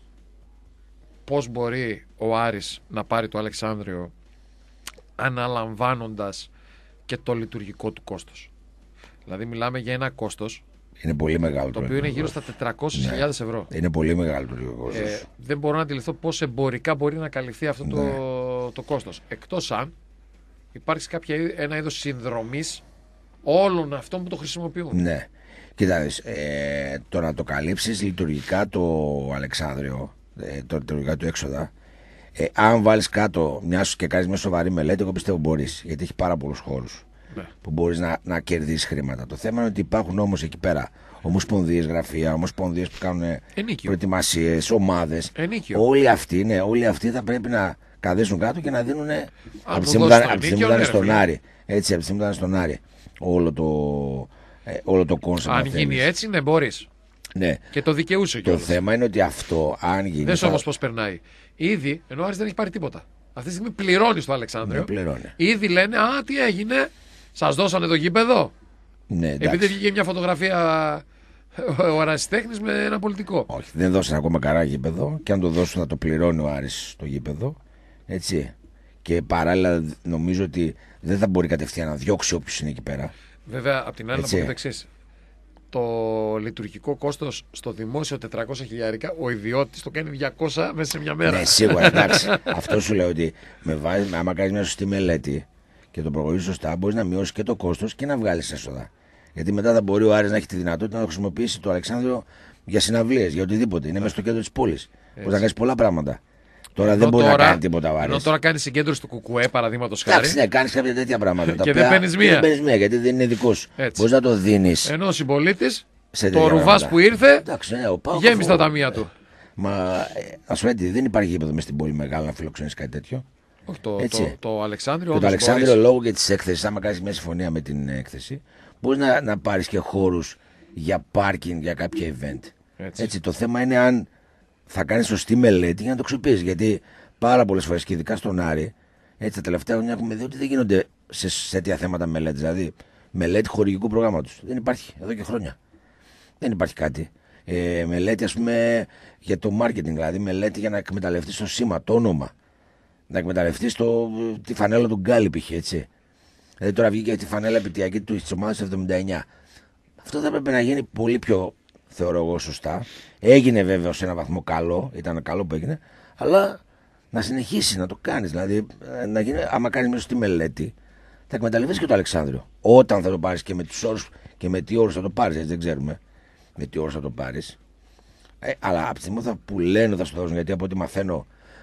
πώς μπορεί ο Άρης να πάρει το Αλεξάνδριο αναλαμβάνοντας και το λειτουργικό του κόστος. Δηλαδή μιλάμε για ένα κόστος είναι πολύ μεγάλο, το οποίο είναι γύρω στα τετρακόσιες χιλιάδες ευρώ. Είναι πολύ μεγάλο το κόστος. Ε, δεν μπορώ να αντιληφθώ πώς εμπορικά μπορεί να καλυφθεί αυτό ναι. το, το κόστος. Εκτός αν υπάρχει κάποια, ένα είδος συνδρομής όλων αυτών που το χρησιμοποιούν. Ναι. Κοιτάξτε, ε, το να το καλύψεις λειτουργικά το Αλεξάνδριο, ε, το λειτουργικά του έξοδα, ε, αν βάλεις κάτω μια και κάνεις μια σοβαρή μελέτη, εγώ πιστεύω μπορείς, γιατί έχει πάρα πολλούς χώρους ναι. που μπορείς να, να κερδίσεις χρήματα. Το θέμα είναι ότι υπάρχουν όμως εκεί πέρα ομοσπονδίες, γραφεία, ομοσπονδίες που κάνουν προετοιμασίες, ομάδες. Όλοι αυτοί, ναι, όλοι αυτοί θα πρέπει να καθίσουν κάτω και να δίνουν από τη στιγμή που ήταν στον Άρη. Έτσι, από τη στιγμή που ήταν στον Άρη. Όλο το, ε, όλο το κόνσεπτ. Αν γίνει θέλεις. Έτσι, ναι, μπορείς. Ναι. Και το δικαιούσε κιόλας. Το θέμα είναι ότι αυτό, αν γίνει. Δεν θα... όμως πώς περνάει. Ήδη, ενώ ο Άρης δεν έχει πάρει τίποτα. Αυτή τη στιγμή πληρώνει στο Αλεξάνδριο. Ναι, πληρώνει. Ήδη λένε, α, τι έγινε, σας δώσανε το γήπεδο. Ναι, επειδή βγήκε μια φωτογραφία ο ερασιτέχνης με ένα πολιτικό. Όχι, δεν δώσανε ακόμα καρά γήπεδο. Και αν το δώσουν, θα το πληρώνει ο Άρης το γήπεδο. Έτσι. Και παράλληλα, νομίζω ότι δεν θα μπορεί κατευθείαν να διώξει όποιος είναι εκεί πέρα. Βέβαια, απ' την άλλη, να πω το εξής. Το λειτουργικό κόστος στο δημόσιο τετρακόσια χιλιάρικα, ο ιδιώτης το κάνει διακόσια μέσα σε μια μέρα. Ναι, σίγουρα, εντάξει. Αυτό σου λέω ότι με βάζει, άμα κάνεις μια σωστή μελέτη και το προχωρήσεις σωστά, μπορείς να μειώσεις και το κόστος και να βγάλεις έσοδα. Γιατί μετά θα μπορεί ο Άρης να έχει τη δυνατότητα να χρησιμοποιήσει το Αλεξάνδριο για συναυλίες, για οτιδήποτε. Είναι μέσα στο κέντρο της πόλης. Μπορεί να κάνεις πολλά πράγματα. Τώρα ενώ δεν μπορεί τώρα, να κάνει τίποτα βάρη. Ενώ τώρα κάνει συγκέντρωση του Κουκουέ, παραδείγματος χάρη. Εντάξει, ναι, κάνει κάποια τέτοια πράγματα. Και δεν παίρνει μία. Δεν παίρνει μία, γιατί δεν είναι δικό σου. Μπορεί να το δίνει. Ενώ ο συμπολίτη, το Ρουβάς που ήρθε, εντάξει, ναι, γέμισε τα ταμεία του. Μα α σου πω, δεν υπάρχει γήπεδο μες στην πόλη μεγάλο να φιλοξενήσει κάτι τέτοιο. Όχι, το, το, το Αλεξάνδριο. Και το Αλεξάνδριο, λόγω και τη έκθεση, άμα κάνει μια συμφωνία με την έκθεση, μπορεί να, να πάρει και χώρου για πάρκινγκ για κάποια event. Έτσι. Έτσι, το θέμα είναι αν θα κάνει σωστή μελέτη για να το ξυπνήσει. Γιατί πάρα πολλές φορές και ειδικά στον Άρη, έτσι τα τελευταία χρόνια έχουμε δει ότι δεν γίνονται σε, σε τέτοια θέματα μελέτης. Δηλαδή, μελέτη χορηγικού προγράμματος. Δεν υπάρχει εδώ και χρόνια. Δεν υπάρχει κάτι. Ε, μελέτη, ας πούμε, για το marketing, δηλαδή μελέτη για να εκμεταλλευτείς το σήμα, το όνομα. Να εκμεταλλευτείς το, τη φανέλα του Γκάλι, π.χ. έτσι. Δηλαδή, τώρα βγήκε τη φανέλα επιτυχιακή του της ομάδας εβδομήντα εννιά. Αυτό θα έπρεπε να γίνει πολύ πιο, θεωρώ εγώ, σωστά. Έγινε βέβαια σε ένα βαθμό καλό, ήταν καλό που έγινε, αλλά να συνεχίσει να το κάνεις. Δηλαδή, να γίνει, άμα κάνεις μέσα στη μελέτη, θα εκμεταλλευτείς και το Αλεξάνδριο. Όταν θα το πάρεις και με τους όρους και με τι όρους θα το πάρεις, έτσι δεν ξέρουμε με τι όρους θα το πάρεις. Ε, αλλά από τη στιγμή θα που λένε θα σου δώσουν, γιατί από ό,τι μαθαίνω,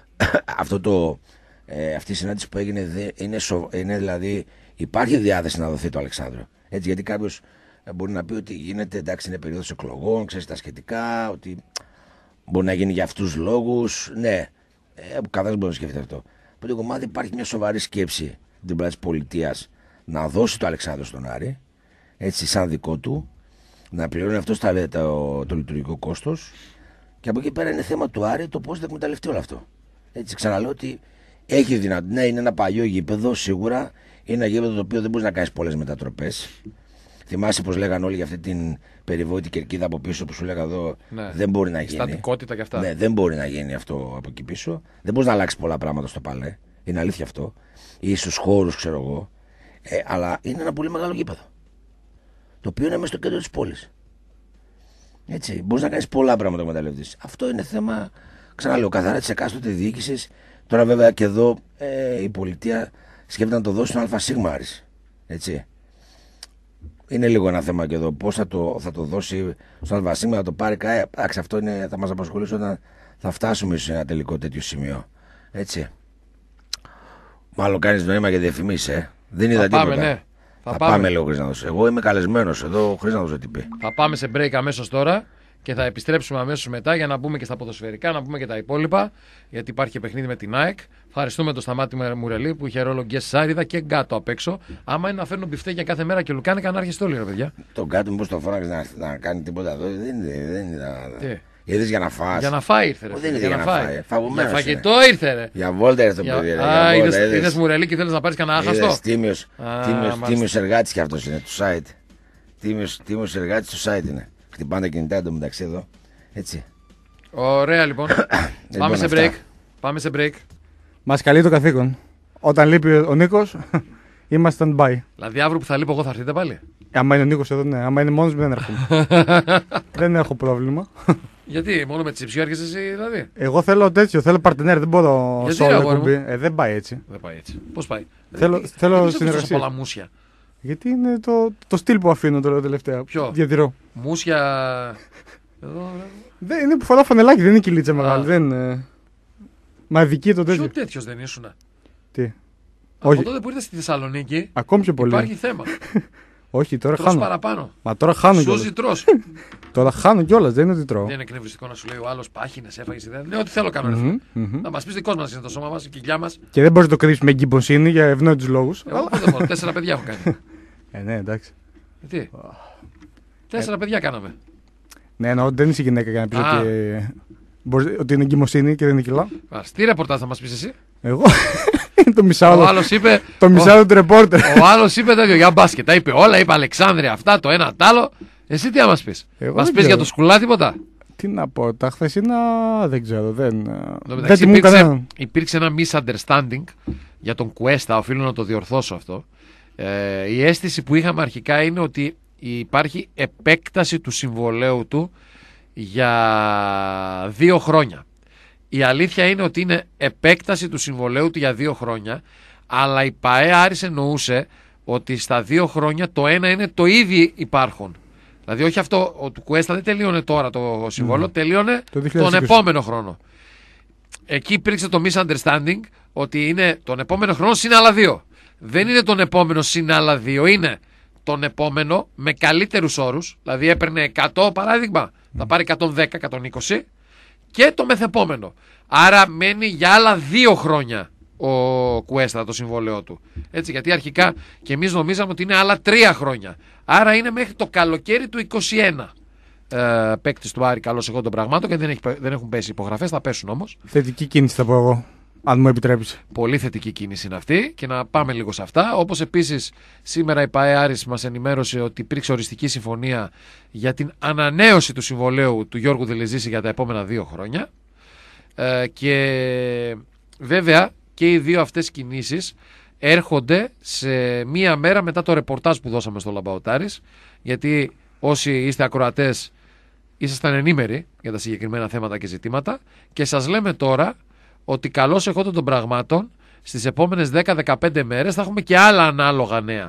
αυτό το, ε, αυτή η συνάντηση που έγινε είναι, σο, είναι δηλαδή, υπάρχει διάθεση να δοθεί το Αλεξάνδριο. Έτσι, γιατί κάποιος μπορεί να πει ότι γίνεται, εντάξει, είναι περίοδος εκλογών, ξέρεις τα σχετικά, ότι μπορεί να γίνει για αυτούς τους λόγους. Ναι, ε, καθένας μπορεί να σκεφτεί αυτό. Από την κομμάτι υπάρχει μια σοβαρή σκέψη από την πλευρά της πολιτείας να δώσει το Αλεξάνδριο στον Άρη, έτσι, σαν δικό του, να πληρώνει αυτό το, το, το λειτουργικό κόστος. Και από εκεί πέρα είναι θέμα του Άρη το πώς θα εκμεταλλευτεί όλο αυτό. Έτσι, ξαναλέω ότι έχει δυνατότητα. Ναι, είναι ένα παλιό γήπεδο, σίγουρα. Είναι ένα γήπεδο το οποίο δεν μπορεί να κάνει πολλές μετατροπές. Θυμάσαι πως λέγανε όλοι για αυτή την περιβόητη κερκίδα από πίσω που σου λέγα εδώ. Ναι. Δεν μπορεί να γίνει. Στατικότητα και αυτά. Ναι, δεν μπορεί να γίνει αυτό από εκεί πίσω. Δεν μπορεί να αλλάξει πολλά πράγματα στο παλέ. Είναι αλήθεια αυτό. Ή στους χώρους, ξέρω εγώ. Ε, αλλά είναι ένα πολύ μεγάλο γήπεδο. Το οποίο είναι μέσα στο κέντρο της πόλης. Έτσι. Μπορεί να κάνει πολλά πράγματα με τα λεφτά. Αυτό είναι θέμα, ξαναλέω, καθαρά τη εκάστοτε διοίκηση. Τώρα, βέβαια, και εδώ ε, η πολιτεία σκέφτεται να το δώσει στον ΑΣ. Έτσι. Είναι λίγο ένα θέμα και εδώ. Πώς θα το, θα το δώσει στον ΑΣ, να το πάρει κάτι. Εντάξει, αυτό είναι, θα μας απασχολήσει όταν θα φτάσουμε σε ένα τελικό τέτοιο σημείο. Έτσι. Μάλλον κάνεις νόημα για διαφημίσεις, ε. Δεν είδα θα τίποτα. Πάμε, ναι. Θα, θα πάμε, πάμε λίγο, Χρήστανδος. Εγώ είμαι καλεσμένος εδώ, ο Χρήστανδος ο τι πει. Θα πάμε σε break αμέσως τώρα και θα επιστρέψουμε αμέσως μετά για να μπούμε και στα ποδοσφαιρικά, να πούμε και τα υπόλοιπα. Γιατί υπάρχει και παιχνίδι με την ΑΕΚ. Ευχαριστούμε τον Σταμάτη Μουρελή που είχε ρόλο και Σάριδα και Γκάτο απ' έξω. Άμα είναι να φέρνουν μπιφτέκια κάθε μέρα και λουκάνικα, να έρχεστε όλοι, ρε παιδιά. Τον Γκάτο, μήπως το φώναξε να, να κάνει τίποτα εδώ. Δεν είναι. Δεν είναι Είδες για να φας. Για να φάει ήρθε. Ρε, δεν είναι για, για να, να φάει. φάει. Για φαγητό ήρθε. Ρε. Για βόλτα ήρθε το παιδί. Α, είδες Μουρελή και θέλεις να πάρεις κανένα άχαστο. Τίμιος εργάτης κι αυτός είναι του site. Τίμιος εργάτης του site είναι. Χτυπάνε τα κινητά του μεταξύ εδώ. Έτσι. Ωραία λοιπόν. Πάμε σε break. Πάμε σε break. Μας καλεί το καθήκον. Όταν λείπει ο Νίκος, είμαστε stand-by. Δηλαδή αύριο που θα λείπω εγώ θα έρθετε πάλι. Άμα είναι ο Νίκος εδώ, ναι. Άμα είναι μόνος μου, δεν έρχομαι. Δεν έχω πρόβλημα. Γιατί, μόνο με τσιψιό έρχεσαι εσύ δηλαδή. Εγώ θέλω τέτοιο, θέλω παρτενέρ, δεν μπορώ solo εκπομπή. Ε, δεν πάει έτσι. Δεν πάει έτσι. Πώς πάει. Θέλω, δεν, θέλω δεν συνεργασία. Πολλά μουσια. Γιατί είναι το, το στυλ που αφήνω τώρα τελευταία. Ποιο? Διατηρώ. Μουσια. Εδώ, δεν είναι που φοράω φανελάκι, δεν είναι κυλίτσα μεγάλη. Δεν, ε... Μα δική το τέτοιο. Ποιο τέτοιο δεν ήσουν. Τι. Από Όχι. τότε που ήρθε στη Θεσσαλονίκη. Ακόμη πιο πολύ. Υπάρχει θέμα. Όχι, τώρα τρως χάνω. Παραπάνω. Μα τώρα χάνω κιόλας. Σούζει τρως. Τώρα χάνω κιόλας, δεν είναι ότι τρώω. Δεν είναι εκνευριστικό να σου λέει ο άλλος πάχινες, έφαγες ιδέα. Ναι, ό,τι θέλω κάνω. Mm-hmm, mm-hmm. Να μας πεις δικός μας είναι το σώμα μας, η κοιλιά μας. Και δεν μπορείς να το κρύψεις με εγκυμοσύνη για ευνόητους λόγους. Εγώ αλλά... δεν μπορώ. Τέσσερα παιδιά έχω κάνει. Ε, ναι, εντάξει. Τι. Τέσσερα παιδιά κάναμε. Ναι, εννοώ δεν είσαι γυναίκα για να πεις ότι... Μπορείς... ότι είναι εγκυμοσύνη και δεν είναι κιλά. Τι ρεπορτάζ θα μας πεις εσύ. Εγώ. Το μισάω. Ο άλλος είπε. Το μισάω του ρεπόρτερ. Ο άλλος είπε τέτοιο για μπάσκετ. Τα είπε όλα, είπε Αλεξάνδρεια αυτά, το ένα τ' άλλο. Εσύ τι θα μας πεις. Μας πεις για το σκουλά τίποτα. Τι να πω, τα χθεσινά δεν ξέρω. Δεν, δεν υπήρξε, υπήρξε ένα misunderstanding για τον Κουέστα, οφείλω να το διορθώσω αυτό. Ε, η αίσθηση που είχαμε αρχικά είναι ότι υπάρχει επέκταση του συμβολέου του για δύο χρόνια. Η αλήθεια είναι ότι είναι επέκταση του συμβολέου του για δύο χρόνια, αλλά η ΠΑΕ Άρης εννοούσε ότι στα δύο χρόνια το ένα είναι το ίδιο υπάρχον. Δηλαδή όχι αυτό, ο του Κουέστα δεν τελείωνε τώρα το συμβόλαιο, mm. τελείωνε το τον επόμενο χρόνο. Εκεί υπήρξε το misunderstanding ότι είναι τον επόμενο χρόνο συν άλλα δύο. Δεν είναι τον επόμενο συν άλλα δύο, είναι τον επόμενο με καλύτερους όρους, δηλαδή έπαιρνε εκατό παράδειγμα, mm. θα πάρει εκατόν δέκα εκατόν είκοσι και το μεθεπόμενο. Άρα μένει για άλλα δύο χρόνια ο Κουέστα το συμβόλαιό του. Έτσι, γιατί αρχικά και εμείς νομίζαμε ότι είναι άλλα τρία χρόνια. Άρα είναι μέχρι το καλοκαίρι του είκοσι ένα. Ε, παίκτης του Άρη, καλώς εγώ των πραγμάτων, και δεν, έχει, δεν έχουν πέσει υπογραφές, θα πέσουν όμως. Θετική κίνηση θα πω εγώ, αν μου επιτρέπεις. Πολύ θετική κίνηση είναι αυτή και να πάμε λίγο σε αυτά. Όπως επίσης σήμερα η ΠΑΕ Άρης μας ενημέρωσε ότι υπήρξε οριστική συμφωνία για την ανανέωση του συμβολαίου του Γιώργου Δηλεζήση για τα επόμενα δύο χρόνια. Ε, και βέβαια και οι δύο αυτές κινήσεις έρχονται σε μία μέρα μετά το ρεπορτάζ που δώσαμε στο Λαμπαοτάρης, γιατί όσοι είστε ακροατές ήσασταν ενήμεροι για τα συγκεκριμένα θέματα και ζητήματα, και σας λέμε τώρα ότι καλώς εχόντων των πραγμάτων στις επόμενες δέκα με δεκαπέντε μέρες θα έχουμε και άλλα ανάλογα νέα.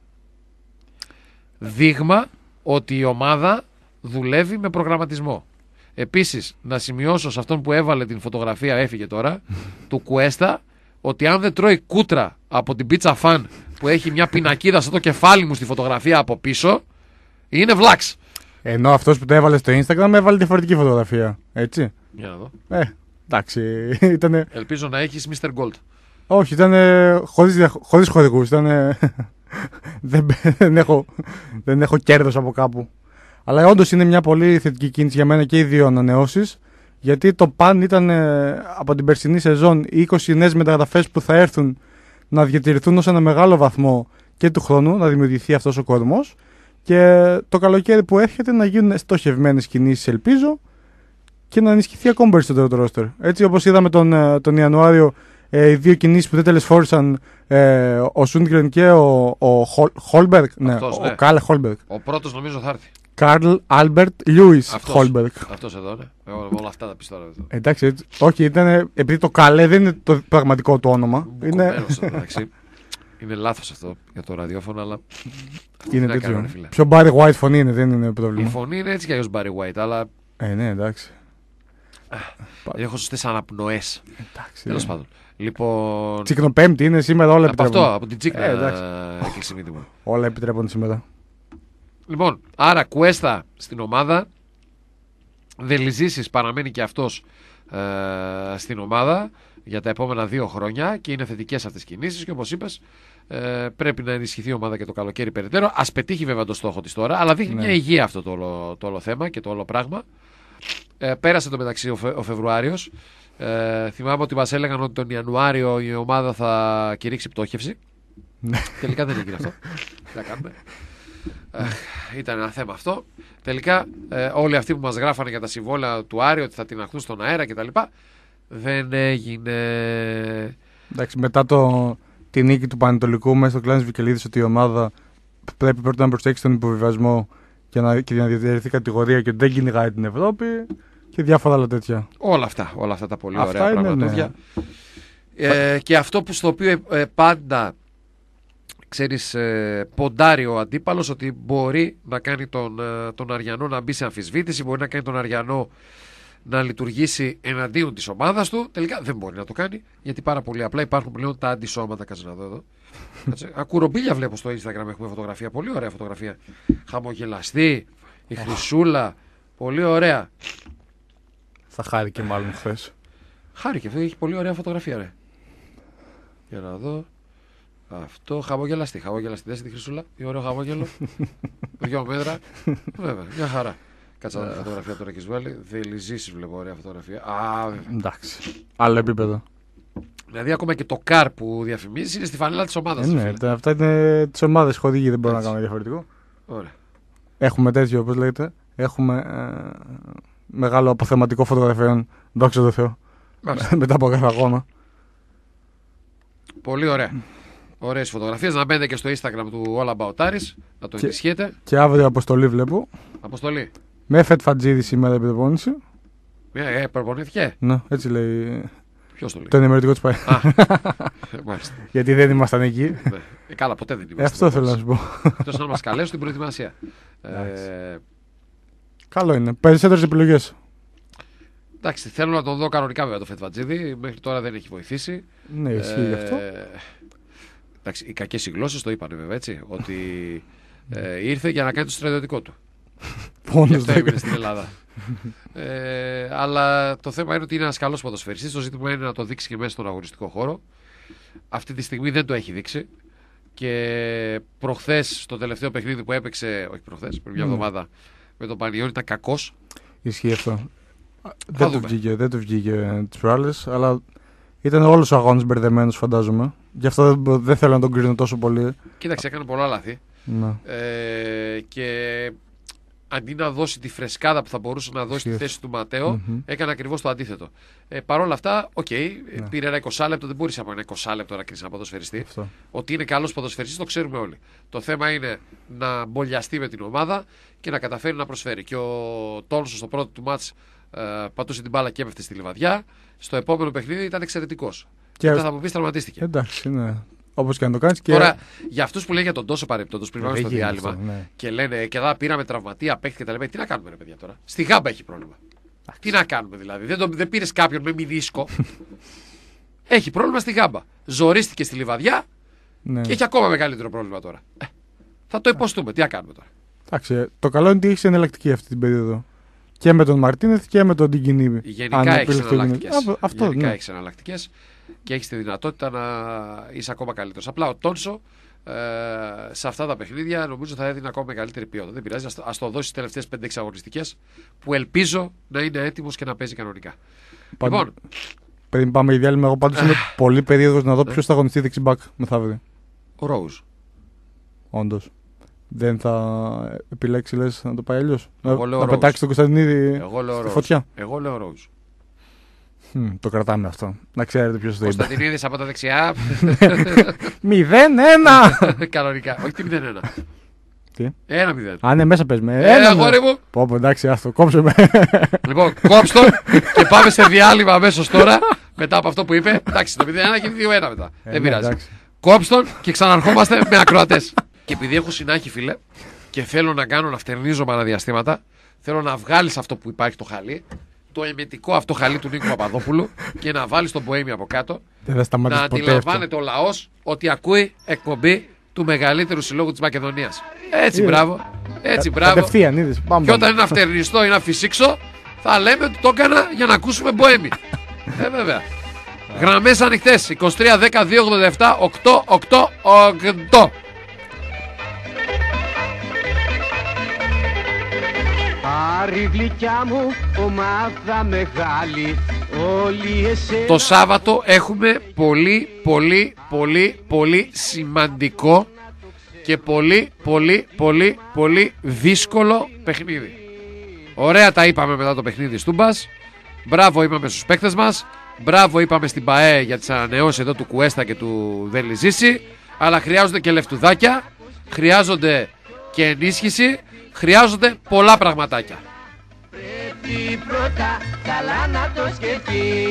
Δείγμα ότι η ομάδα δουλεύει με προγραμματισμό. Επίσης, να σημειώσω σε αυτόν που έβαλε την φωτογραφία, έφυγε τώρα, του Κουέστα, ότι αν δεν τρώει κούτρα από την πίτσα φαν που έχει μια πινακίδα στο το κεφάλι μου στη φωτογραφία από πίσω, είναι βλάξ. Ενώ αυτός που το έβαλε στο Instagram έβαλε διαφορετική φωτογραφία. Έτσι. Για να δω. Ε, εντάξει. Ήτανε... Ελπίζω να έχεις μίστερ Gold. Όχι, ήταν χωρίς, χωρίς χωρικούς. Ήταν... δεν, δεν, έχω, δεν έχω κέρδος από κάπου. Αλλά όντως είναι μια πολύ θετική κίνηση για μένα και οι δύο ανανεώσεις. Γιατί το παν ήταν ε, από την περσινή σεζόν οι είκοσι νέες μεταγραφές που θα έρθουν να διατηρηθούν ως ένα μεγάλο βαθμό και του χρόνου, να δημιουργηθεί αυτός ο κορμός. Και το καλοκαίρι που έρχεται να γίνουν στοχευμένες κινήσεις, ελπίζω, και να ενισχυθεί ακόμη περισσότερο το ρόστερ. Έτσι, όπως είδαμε τον, τον Ιανουάριο, ε, οι δύο κινήσεις που δεν τελεσφόρησαν, ε, ο Σούντγκρεν και ο, ο Χόλμπεργκ. Ναι, Αυτός, ο ναι. Κάλε Χόλμπεργκ. Ο πρώτος νομίζω θα έρθει. Καρλ Άλμπερτ Λιούις Χόλμπεργκ. Αυτός εδώ, ναι. Εγώ, όλα αυτά τα πεις τώρα. Εδώ. Εντάξει, έτσι, όχι, ήταν, επειδή το Καλέ δεν είναι το πραγματικό του όνομα. Είναι... είναι λάθος αυτό για το ραδιόφωνο, αλλά. Είναι τέτοιο. Κάνω, πιο Barry White φωνή είναι, δεν είναι πρόβλημα. Η φωνή είναι έτσι κι αλλιώς Barry White, αλλά. Ε, ναι, εντάξει. Έχω σωστές αναπνοές. Τέλος πάντων. Λοιπόν... Τσικνοπέμπτη είναι σήμερα, όλα από επιτρέπονται. Αυτό, από την Τσίκνα έκλεισε μύτη μου. Όλα επιτρέπονται σήμερα. Λοιπόν, άρα Κουέστα στην ομάδα. Δελιζήσης παραμένει και αυτός ε, στην ομάδα για τα επόμενα δύο χρόνια και είναι θετικές αυτές τις κινήσεις και όπως είπες ε, πρέπει να ενισχυθεί η ομάδα και το καλοκαίρι περαιτέρω. Ας πετύχει βέβαια το στόχο της τώρα, αλλά δείχνει ναι. μια υγεία αυτό το όλο, το όλο θέμα και το όλο πράγμα. Ε, πέρασε το μεταξύ ο, Φε, ο Φεβρουάριος. Ε, θυμάμαι ότι μας έλεγαν ότι τον Ιανουάριο η ομάδα θα κηρύξει πτώχευση. Τελικά δεν έγινε αυτό. Τι θα κάνουμε. Ε, ήταν ένα θέμα αυτό. Τελικά ε, όλοι αυτοί που μας γράφανε για τα συμβόλαια του Άρη ότι θα την αχθούν στον αέρα κτλ. Δεν έγινε. Εντάξει, μετά το, τη νίκη του Πανετολικού μέσα στο Κλάνης Βικελίδης ότι η ομάδα πρέπει πρώτα να προσέξει τον υποβιβασμό και να, και να διατηρηθεί κατηγορία και ότι δεν κυνηγάει την Ευρώπη και διάφορα άλλα τέτοια. Όλα αυτά, όλα αυτά τα πολύ αυτά ωραία πραγματούδια. Ναι. Ε, και αυτό που στο οποίο ε, πάντα ξέρεις, ε, ποντάρει ο αντίπαλος ότι μπορεί να κάνει τον, ε, τον Αριανό να μπει σε αμφισβήτηση, μπορεί να κάνει τον Αριανό να λειτουργήσει εναντίον της ομάδας του. Τελικά δεν μπορεί να το κάνει γιατί πάρα πολύ απλά υπάρχουν πλέον τα αντισώματα. Κάτσε να δω εδώ. Ακουρομπίλια βλέπω στο Instagram, έχουμε φωτογραφία, πολύ ωραία φωτογραφία. Χαμογελαστή, η Χρυσούλα, πολύ ωραία. Θα χάρηκε μάλλον χθες. Χάρηκε, έχει πολύ ωραία φωτογραφία ρε. Για να δω. Αυτό, χαμογελαστή, χαμογελαστή. Δες τη Χρυσούλα, τι ωραίο χαμόγελο. Δυο μέτρα. Βέβαια, μια χαρά. Κάτσα τη φωτογραφία τώρα και βγάλει. Δελιζήσεις βλέπω, ωραία φωτογραφία. Α, εντάξει. Άλλο επίπεδο. Δηλαδή ακόμα και το καρ που διαφημίζει είναι στη φανέλα της ομάδας. Ε, ναι, φίλε. Αυτά είναι τις ομάδες χορηγοί, δεν μπορώ να κάνω διαφορετικό. Ωραία. Έχουμε τέτοιο, όπως λέγεται. Έχουμε ε, μεγάλο αποθεματικό φωτογραφιών. Δόξα τω Θεώ. Μετά από κάθε αγώνα. Πολύ ωραία. Ωραίες φωτογραφίες. Να μπαίνετε και στο Instagram του All About Aris, να το ενισχύετε. Και αύριο αποστολή βλέπω. Αποστολή. Με Φετφατζίδη σήμερα η προπόνηση. Μια ε, προπονήθηκε. Ναι, έτσι λέει. Ποιος το λέει? Το ενημερωτικό της ΠΑΕ. Μάλιστα. Γιατί δεν ήμασταν εκεί. Ναι. Ε, καλά, ποτέ δεν ήμασταν. Ε, αυτό θέλω να σου πω. Εκτός να μας καλέσουν στην προετοιμασία. ε... Καλό είναι. Περισσότερες επιλογές. Εντάξει, θέλω να τον δω κανονικά βέβαια το Φετφατζίδη. Μέχρι τώρα δεν έχει βοηθήσει. Ναι, ισχύει γι' αυτό. Εντάξει, οι κακές οι γλώσσες το είπαν βέβαια έτσι. Ότι ε, ήρθε για να κάνει το στρατιωτικό του. Γι' αυτό έμεινε στην Ελλάδα. ε, αλλά το θέμα είναι ότι είναι ένας καλός ποδοσφαιριστής. Το ζήτημα είναι να το δείξει και μέσα στον αγωνιστικό χώρο. Αυτή τη στιγμή δεν το έχει δείξει. Και προχθές, στο τελευταίο παιχνίδι που έπαιξε, όχι προχθές, πριν μια εβδομάδα, με τον Πανιόνι ήταν κακός. Ισχύει αυτό. Δεν του, βγήκε, δεν του βγήκε τις προάλλες, αλλά ήταν όλος ο αγώνας μπερδεμένος, φαντάζομαι. Γι' αυτό δεν, δεν θέλω να τον κρίνω τόσο πολύ. Κοίταξε, έκανε πολλά λάθη. Ναι. Ε, και αντί να δώσει τη φρεσκάδα που θα μπορούσε να δώσει στη θέση του Ματέο, mm-hmm. έκανε ακριβώς το αντίθετο. Ε, Παρ' όλα αυτά, οκ, okay, ναι. πήρε ένα είκοσι λεπτό, δεν μπορεί από ένα είκοσι λεπτό να κρίνει ένα ποδοσφαιριστή. Αυτό. Ότι είναι καλός ποδοσφαιριστής το ξέρουμε όλοι. Το θέμα είναι να μπολιαστεί με την ομάδα και να καταφέρει να προσφέρει. Και ο Τόνσο στο πρώτο του μάτς ε, πατούσε την μπάλα και έπεφτε στη λιβαδιά. Στο επόμενο παιχνίδι ήταν εξαιρετικός. Και μετά θα μου πει τραυματίστηκε. Εντάξει, ναι. Όπως και να το κάνεις. Και... Τώρα, για αυτούς που λένε για τον τόσο παρεπτόντος πριν πάμε στο διάλειμμα αυτό, ναι. και λένε και εδώ πήραμε τραυματία, παίχτη και τα λέμε, τι να κάνουμε ρε παιδιά τώρα. Στη Γάμπα έχει πρόβλημα. Άξι. Τι να κάνουμε δηλαδή. Δεν, το, δεν πήρες κάποιον με μηνίσκο. Έχει πρόβλημα στη Γάμπα. Ζορίστηκε στη Λιβαδιά ναι. και έχει ακόμα μεγαλύτερο πρόβλημα τώρα. Ε, θα το υποστούμε. Τι να κάνουμε τώρα. Εντάξει, το καλό είναι ότι έχει εναλλακτική αυτή την περίοδο. Και με τον Μαρτίνεθ και με τον Ντιγκινίβι. Γενικά έχει εναλλακτικές. Αυτό, Γενικά ναι. έχεις εναλλακτικές και έχει τη δυνατότητα να είσαι ακόμα καλύτερος. Απλά ο Τόνσο ε, σε αυτά τα παιχνίδια νομίζω θα έδινε ακόμα μεγαλύτερη ποιότητα. Δεν πειράζει, ας το δώσει τις τελευταίες πέντε έξι αγωνιστικές που ελπίζω να είναι έτοιμος και να παίζει κανονικά. Πάντου, λοιπόν. Πριν πάμε για διάλειμμα, εγώ πάντως είμαι πολύ περίεργος να δω ποιος θα αγωνιστεί δεξιμπάκ μεθαύριο. Ο Ρόουζ. Όντως. Δεν θα επιλέξει, λες, να το πάει αλλιώς. Να, να πετάξει τον Κωνσταντινίδη στη φωτιά. Εγώ λέω Ρόουζ. Mm, το κρατάμε αυτό. Να ξέρετε ποιος το είπε. Κωνσταντινίδης από τα δεξιά. μηδέν ένα. Κανονικά. Όχι τι μηδέν ένα. Τι? ένα μηδέν. Α, ναι, μέσα πες με. Ένα αγόρι μου. Πω, πω, εντάξει, άστο. Κόψε με. Λοιπόν, κόψτε και πάμε σε διάλειμμα αμέσως τώρα. Μετά από αυτό που είπε. Εντάξει, το μηδέν ένα γίνει δύο ένα μετά. Ε, δεν ναι, πειράζει. Κόψτε και ξαναρχόμαστε με ακροατές. Και επειδή έχω συνάχη, φίλε, και θέλω να κάνω να φτερνίζομαι αναδιαστήματα, θέλω να βγάλεις αυτό που υπάρχει το χαλί, το εμετικό αυτό χαλί του Νίκου Παπαδόπουλου και να βάλεις τον Μποέμι από κάτω. Να αντιλαμβάνεται ο λαός ότι ακούει εκπομπή του μεγαλύτερου συλλόγου της Μακεδονίας. Έτσι, μπράβο. Έτσι, μπράβο. Κατευθείαν, είδες. Πάμε. Και όταν είναι να φτερνιστώ ή να φυσήξω, θα λέμε ότι το έκανα για να ακούσουμε μποέμι. Ε, βέβαια. Γραμμές ανοιχτές. είκοσι τρία δέκα δύο ογδόντα επτά οκτώ οκτώ οκτώ. Άρη γλυκιά μου, ομάδα μεγάλη, όλοι εσένα... Το Σάββατο έχουμε πολύ πολύ πολύ πολύ σημαντικό και πολύ πολύ πολύ πολύ δύσκολο παιχνίδι. Ωραία τα είπαμε μετά το παιχνίδι της Τούμπας. Μπράβο είπαμε στους παίκτες μας. Μπράβο είπαμε στην ΠΑΕ για τις ανανεώσεις εδώ του Κουέστα και του Δελιζήση. Αλλά χρειάζονται και λεφτουδάκια. Χρειάζονται και ενίσχυση. Χρειάζονται πολλά πραγματάκια. Πρέπει πρώτα καλά να το σκεφτεί.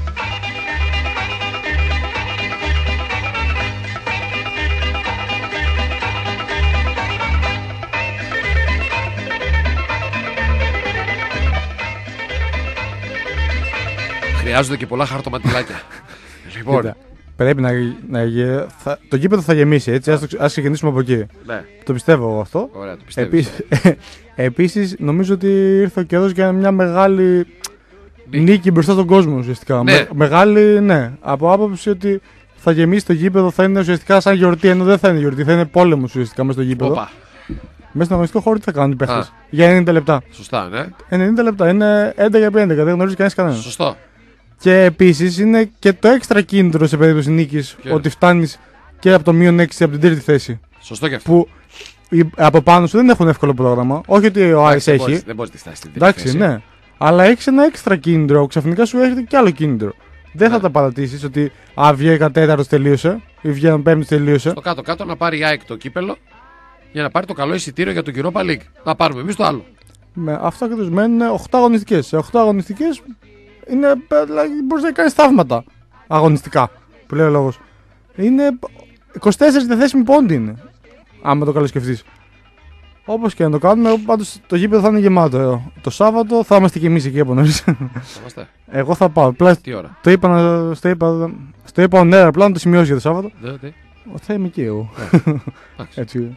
Χρειάζονται και πολλά χαρτοματιλάκια. Λοιπόν, Κοίτα, πρέπει να, να γε- θα, το γήπεδο θα γεμίσει, έτσι, ας, το- ας ξεκινήσουμε από εκεί. ναι, Το πιστεύω εγώ αυτό. ωραία, το πιστεύεις. Επίσης, επίσης, νομίζω ότι ήρθε ο καιρός για μια μεγάλη Νίκη. νίκη μπροστά στον κόσμο ουσιαστικά. Ναι. Με- μεγάλη, ναι. Από άποψη ότι θα γεμίσει το γήπεδο, θα είναι ουσιαστικά σαν γιορτή, ενώ δεν θα είναι γιορτή, θα είναι πόλεμο ουσιαστικά μέσα στο γήπεδο. Όπα, Μέσα στον αγωνιστικό χώρο τι θα κάνουν οι παίχτες. Α. Για ενενήντα λεπτά. σωστά, ναι. ενενήντα λεπτά, είναι έντεκα επί έντεκα, δεν γνωρίζει κανείς κανέναν. Σωστό. Και επίσης είναι και το έξτρα κίνητρο σε περίπτωση νίκης Ποιο ότι φτάνεις και από το μείον έξι από την τρίτη θέση. Σωστό και αυτό. Που οι- από πάνω σου δεν έχουν εύκολο πρόγραμμα. Όχι ότι ο Άρης Εντάξει, δεν μπορείς- έχει. Δεν μπορείς να τη στάσεις στην Εντάξει, θέση. ναι. Αλλά έχει ένα έξτρα κίνητρο. Ξαφνικά σου έρχεται και άλλο κίνητρο. Δεν Ναι. θα τα παρατήσει ότι α, βγήκα τέταρτο τελείωσε ή βγαίνω πέμπτο τελείωσε. Στο κάτω-κάτω να πάρει η ΑΕΚ το κύπελο για να πάρει το καλό εισιτήριο για το Europa League. Να πάρουμε εμείς το άλλο. Με αυτό ακριβώ μένουν οκτώ αγωνιστικέ. Σε οκτώ αγωνιστικέ δηλαδή, μπορεί να κάνει θαύματα αγωνιστικά. Που λέει ο λόγο. Είναι είκοσι τέσσερις διαθέσιμοι πόντι είναι. Άμα το καλοσκεφτεί. Όπω και να το κάνουμε, πάντως το γήπεδο θα είναι γεμάτο. Το Σάββατο θα είμαστε κι εμεί εκεί από νωρίς. Θα είμαστε. Εγώ θα πάω. Πλά, Τι ώρα. το είπα, να- στο είπα, στο είπα ο Νέρα, απλά να το σημειώσει για το Σάββατο. Ναι, τι. Θα είμαι εκεί εγώ. Εντάξει. Έτσι.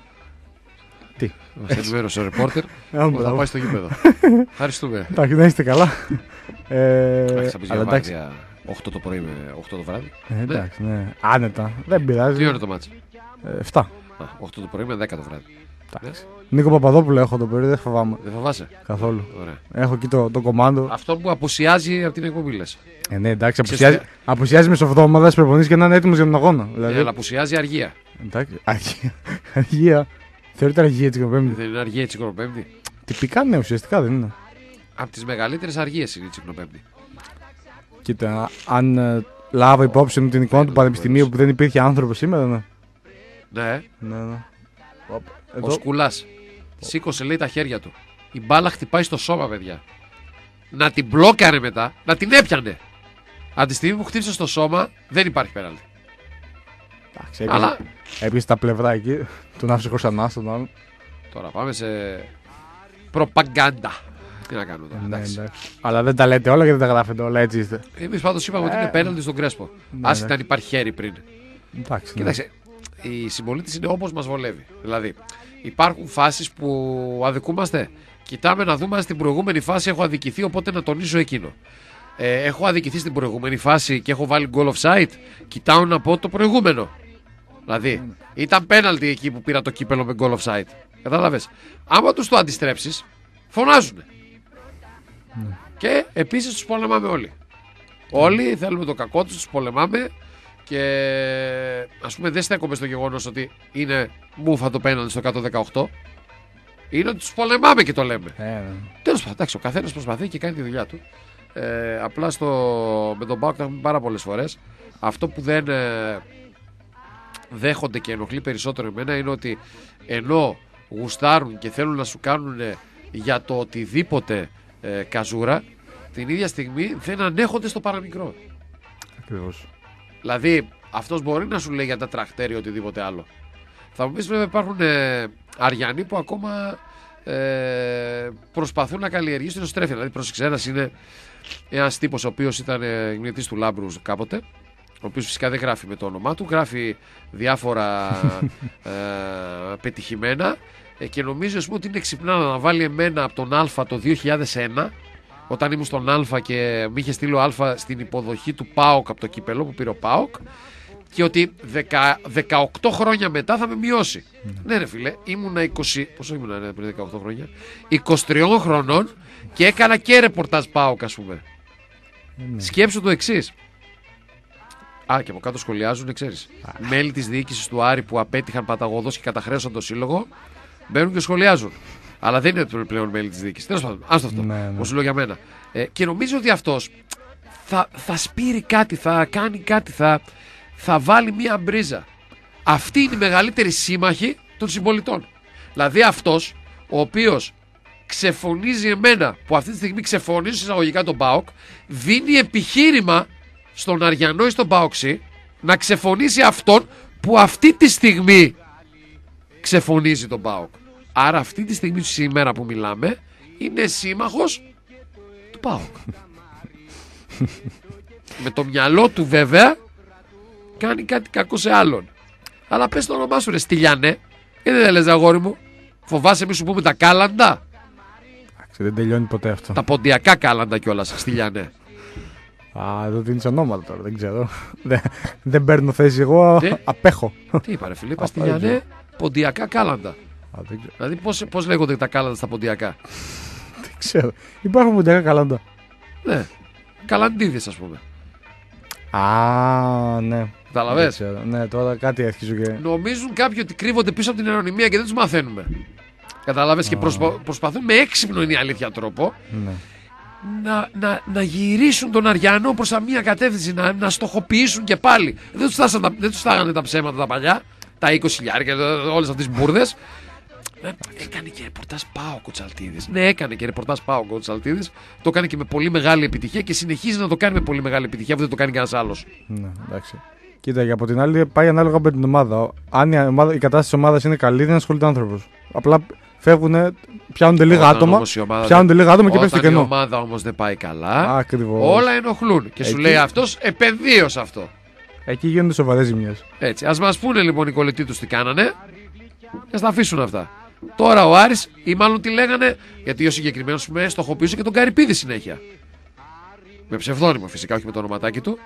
Μας ενημέρωσε ο ρεπόρτερ Α, που θα μπράβο. πάει στο γήπεδο. Ευχαριστούμε. Εντάξει, να είστε καλά. Ε, Εντάξει, θα πεις αλλά για εντάξει. βάρδια οκτώ το πρωί με οκτώ το βράδυ. Ε, εντάξει, ναι. Άνετα. Δεν πειράζει. Τι ώρα είναι το μάτσο. Ε, εφτά. Α, οκτώ το πρωί με δέκα το βράδυ. Εντάξει. Νίκο Παπαδόπουλο έχω το παιδί, δεν φοβάμαι Δεν φοβάσαι. καθόλου. Ωραία. Έχω εκεί το, το κομμάντο. Αυτό που απουσιάζει από την εκπομπή λες. Ε, ναι, εντάξει, Ξέρεις απουσιάζει, τι- απουσιάζει μεσοβδόμαδα στι προπονήσεις και να είναι έτοιμο για τον αγώνα. Ναι, Δηλαδή, αλλά απουσιάζει αργία. εντάξει, αργία. αργία. Θεωρείται αργία έτσι κοπέμπτη. Δεν είναι αργία η Τσικνοπέμπτη. Τυπικά ναι, ουσιαστικά δεν είναι. Από τις μεγαλύτερες αργίες είναι η Τσικνοπέμπτη. Κοίτα, αν ε, λάβω υπόψη μου την εικόνα του Πανεπιστημίου που δεν υπήρχε άνθρωπο σήμερα, ναι. Ναι, Ναι, ναι. Οπ, ο εδώ- Σκουλάς σήκωσε λέει τα χέρια του. Η μπάλα χτυπάει στο σώμα, παιδιά. Να την μπλόκαρε μετά, να την έπιανε. Από τη στιγμή που χτύπησε στο σώμα, δεν υπάρχει πέναλτι. Εντάξει, έπιασε- Αλλά έπιασε τα πλευρά εκεί, τον άφησε χωρσανά στον άλλον. τώρα πάμε σε προπαγκάντα. Τι να κάνουμε τώρα. Ναι, εντάξει. εντάξει. Αλλά δεν τα λέτε όλα και δεν τα γράφετε όλα, έτσι είστε. Εμείς πάντως είπαμε ότι είναι πέναλτι στον Κρέσπο. Ναι, Άσχετα ναι. αν υπάρχει χέρι πριν. Εντάξει. ναι. Κοίταξε, η συμπολίτης είναι όπως μας βολεύει. Δηλαδή, υπάρχουν φάσεις που αδικούμαστε. Κοιτάμε να δούμε αν στην προηγούμενη φάση έχω αδικηθεί, οπότε να τονίσω εκείνο. Ε, έχω αδικηθεί στην προηγούμενη φάση και έχω βάλει goal offside. Κοιτάω να πω το προηγούμενο. Δηλαδή, ήταν πέναλτι εκεί που πήρα το κύπελο με goal offside. Κατάλαβες. Άμα τους το αντιστρέψεις, φωνάζουν. Και επίσης τους πολεμάμε όλοι. Όλοι θέλουμε το κακό τους, τους πολεμάμε. Και ας πούμε δεν στέκομαι στο γεγονός ότι είναι μούφα το πέναλτι στο εκατόν δεκαοκτώ. Είναι ότι τους πολεμάμε και το λέμε. Ε, ναι. Τέλος πάντων, εντάξει, ο καθένας προσπαθεί και κάνει τη δουλειά του. Ε, απλά στο, με τον ΠΑΟΚ τα έχουμε πάρα πολλές φορές. Αυτό που δεν ε, δέχονται και ενοχλεί περισσότερο εμένα είναι ότι ενώ γουστάρουν και θέλουν να σου κάνουν για το οτιδήποτε ε, καζούρα, την ίδια στιγμή δεν ανέχονται στο παραμικρό. Ακριβώς. Δηλαδή, αυτός μπορεί να σου λέει για τα τρακτέρ ή οτιδήποτε άλλο. Θα μου πεις βέβαια υπάρχουν ε, Αριανοί που ακόμα ε, προσπαθούν να καλλιεργήσουν το στρέφει. Δηλαδή, πρόσεξε, ένας είναι ένας τύπος ο οποίος ήταν ε, γνητής του Λάμπρου κάποτε, ο οποίος φυσικά δεν γράφει με το όνομά του, γράφει διάφορα ε, πετυχημένα ε, και νομίζω ας πούμε, ότι είναι ξυπνά να βάλει εμένα από τον Α το δύο χιλιάδες ένα όταν ήμουν στον Α και με είχε στείλει ο Α στην υποδοχή του ΠΑΟΚ από το κύπελο που πήρε ο ΠΑΟΚ, και ότι δεκαοκτώ χρόνια μετά θα με μειώσει. Mm. Ναι, ρε φίλε, ήμουνα είκοσι. Πόσο ήμουνα ρε, πριν δεκαοκτώ χρόνια? είκοσι τριών χρονών και έκανα και ρεπορτάζ ΠΑΟΚ, ας πούμε. Mm. Σκέψου το εξής. Α, και από κάτω σχολιάζουν, ξέρεις. Ah. Μέλη της διοίκησης του Άρη που απέτυχαν παταγωδώς και καταχρέωσαν το σύλλογο, μπαίνουν και σχολιάζουν. Αλλά δεν είναι πλέον μέλη της διοίκησης. Τέλος πάντων, άστο αυτό. Ναι, ναι. Όπως λέω για μένα. Ε, και νομίζω ότι αυτός θα, θα σπείρει κάτι, θα κάνει κάτι, θα, θα βάλει μία μπρίζα. Αυτή είναι η μεγαλύτερη σύμμαχη των συμπολιτών. Δηλαδή αυτός ο οποίος ξεφωνίζει εμένα, που αυτή τη στιγμή ξεφωνίζει εισαγωγικά τον ΠΑΟΚ, δίνει επιχείρημα στον Αριανό ή στον ΠΑΟΚΣί να ξεφωνήσει αυτόν που αυτή τη στιγμή ξεφωνίζει τον ΠΑΟΚ. Άρα αυτή τη στιγμή σήμερα που μιλάμε είναι σύμμαχος του ΠΑΟΚ. Με το μυαλό του βέβαια κάνει κάτι κακό σε άλλον. Αλλά πες το όνομά σου ρε Στυλιανέ. Γιατί δεν λες αγόρι μου? Φοβάσαι μη σου πούμε τα κάλαντα? Δεν τελειώνει ποτέ αυτό. Τα ποντιακά κάλαντα κιόλας, Στυλιανέ. Α, εδώ δίνεις ονόματα τώρα, δεν ξέρω. δεν, δεν παίρνω θέση εγώ, τι? Απέχω. Τι είπα ρε φίλε, είπα Στυλιανέ, ποντιακά κάλαντα. Α, δηλαδή πώς, πώς λέγονται τα κάλαντα στα ποντιακά? Δεν ξέρω. Υπάρχουν ποντιακά κάλαντα. Ναι, καλαντίδες ας πούμε. Α, ναι. Καταλαβες? Ναι, τώρα κάτι αρχίζω και... Νομίζουν κάποιοι ότι κρύβονται πίσω από την αιρωνυμία και δεν τους μαθαίνουμε. Καταλαβες? Και προσπα... προσπαθούν με έξυπνο, είναι η αλήθεια, τρόπο ναι. να, να, να γυρίσουν τον Αριανό προς τα μία κατεύθυνση, να, να στοχοποιήσουν και πάλι. Δεν τους, τάσαν, δεν τους τάγανε τα ψέματα τα παλιά, τα είκοσι χιλιάδες και όλες αυτές τις μπουρδες. Έκανε και ρεπορτάζ ΠΑΟΚ ο Τσαλτίδης. Ναι, έκανε και ρεπορτάζ ΠΑΟΚ ο Τσαλτίδης. Το έκανε και με πολύ μεγάλη επιτυχία και συνεχίζει να το κάνει με πολύ μεγάλη επιτυχία, αφού δεν το κάνει κανένας άλλος. Ναι, εντάξει. Κοίτα, και από την άλλη πάει ανάλογα με την ομάδα. Αν η, ομάδα, η κατάσταση της ομάδας είναι καλή, δεν ασχολείται άνθρωπος. Απλά φεύγουν, πιάνονται λίγα άτομα, πιάνονται λίγα άτομα και πέφτει το κενό. Όταν η ομάδα όμως δεν πάει καλά, ακριβώς, όλα ενοχλούν. Και εκεί... σου λέει αυτός, επενδύω σε αυτό. Εκεί γίνονται σοβαρές ζημιές. Έτσι. Ας μας πούνε λοιπόν οι κολλητοί τους τι κάνανε και θα αφήσουν αυτά. Τώρα ο Άρης, ή μάλλον τι λέγανε, γιατί ο συγκεκριμένος με στοχοποιούσε και τον Καρυπίδη συνέχεια. Με ψευδόνυμο φυσικά, όχι με το ονοματάκι του.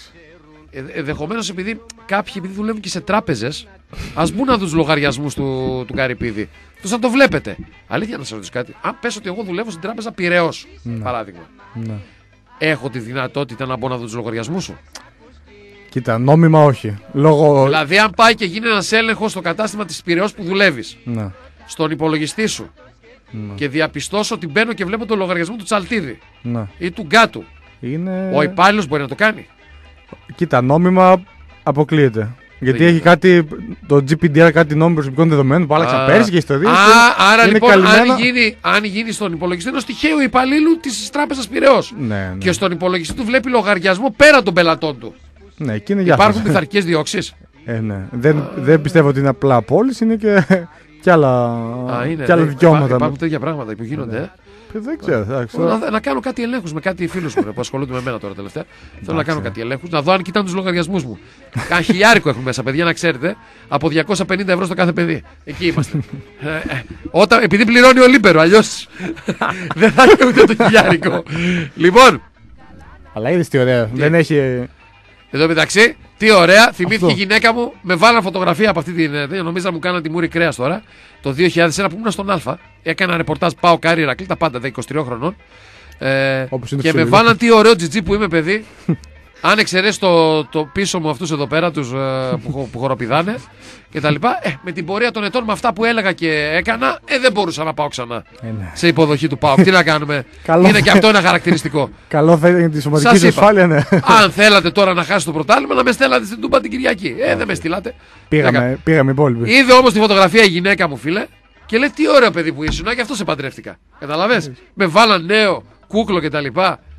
Ε, ενδεχομένως επειδή κάποιοι επειδή δουλεύουν και σε τράπεζες, ας μπουν να δουν τους λογαριασμούς του, του Καρυπίδη. Τους θα το βλέπετε. Αλήθεια να σας ρωτήσω κάτι. Αν πες ότι εγώ δουλεύω στην τράπεζα Πειραιώς, ναι. παράδειγμα, ναι. έχω τη δυνατότητα να μπω να δω τους λογαριασμούς σου? Κοίτα, νόμιμα όχι. Λόγω... Δηλαδή, αν πάει και γίνει ένας έλεγχος στο κατάστημα της Πειραιώς που δουλεύεις, ναι. στον υπολογιστή σου, ναι. και διαπιστώσω ότι μπαίνω και βλέπω το λογαριασμό του Τσαλτίδη, ναι. ή του Γκάτου, είναι... ο υπάλληλος μπορεί να το κάνει? Κοίτα, νόμιμα αποκλείεται. Γιατί δεν έχει κάτι, το τζι πι ντι αρ, κάτι νόμιμο προσωπικών δεδομένων που άλλαξαν πέρσι και ιστορίες. Α, άρα είναι λοιπόν, καλυμμένα... αν, γίνει, αν γίνει στον υπολογιστή ενός τυχαίου υπαλλήλου της τράπεζας Πειραιώς, ναι, ναι. και στον υπολογιστή του βλέπει λογαριασμό πέρα των πελατών του, ναι, εκεί είναι υπάρχουν πειθαρχικές διώξεις? Ε, ναι. δεν, δεν πιστεύω ότι είναι απλά πώληση, είναι και, και άλλα, Α, είναι, και άλλα ναι, δικαιώματα. Υπά, υπάρχουν τέτοια πράγματα που γίνονται. Ναι. Ε. Δεν ξέρω. Να, να κάνω κάτι ελέγχους με κάτι φίλους μου που ασχολούνται με μένα τώρα τελευταία. Θέλω να κάνω κάτι ελέγχους, να δω αν κοιτάνε τους λογαριασμούς μου. Κάνα χιλιάρικο έχουν μέσα, παιδιά, να ξέρετε. Από διακόσια πενήντα ευρώ στο κάθε παιδί. Εκεί είμαστε. ε, ε, όταν, επειδή πληρώνει ο Λίπερο, αλλιώς δεν θα έχει ούτε το χιλιάρικο. Λοιπόν. Αλλά είδες τι ωραία. Τι? Δεν έχει. Εδώ μεταξύ, τι ωραία, θυμήθηκε η γυναίκα μου, με βάλαν φωτογραφία από αυτή την. Νομίζω να μου κάναν τη μούρη κρέας τώρα. Το δύο χιλιάδες ένα που ήμουν στον Α. Έκανα ρεπορτάζ Πάο Κάρι Ηρακλή, τα πάντα, είκοσι τριών χρονών. Ε, και με βάλαν τι ωραίο τζιτζί που είμαι, παιδί. Αν εξαιρέσει το, το πίσω μου αυτούς εδώ πέρα, τους ε, που, που χοροπηδάνε και τα λοιπά. Ε, με την πορεία των ετών, με αυτά που έλεγα και έκανα, ε, δεν μπορούσα να πάω ξανά ε, ναι. σε υποδοχή του ΠΑΟΚ. Τι να κάνουμε. Είναι και αυτό ένα χαρακτηριστικό. Καλό θα είναι τη σωματική ασφάλεια, ναι. Αν θέλατε τώρα να χάσετε το πρωτάθλημα, να με στέλνατε στην Τούμπα την Κυριακή. Ε, δεν με στείλατε. Πήγαμε, πήγαμε υπόλοιποι. Είδε όμως τη φωτογραφία η γυναίκα μου, φίλε, και λέει τι ωραίο παιδί που ήσουν, και αυτό σε παντρεύτηκα. Καταλαβες. Με βάλαν νέο κούκλο κτλ.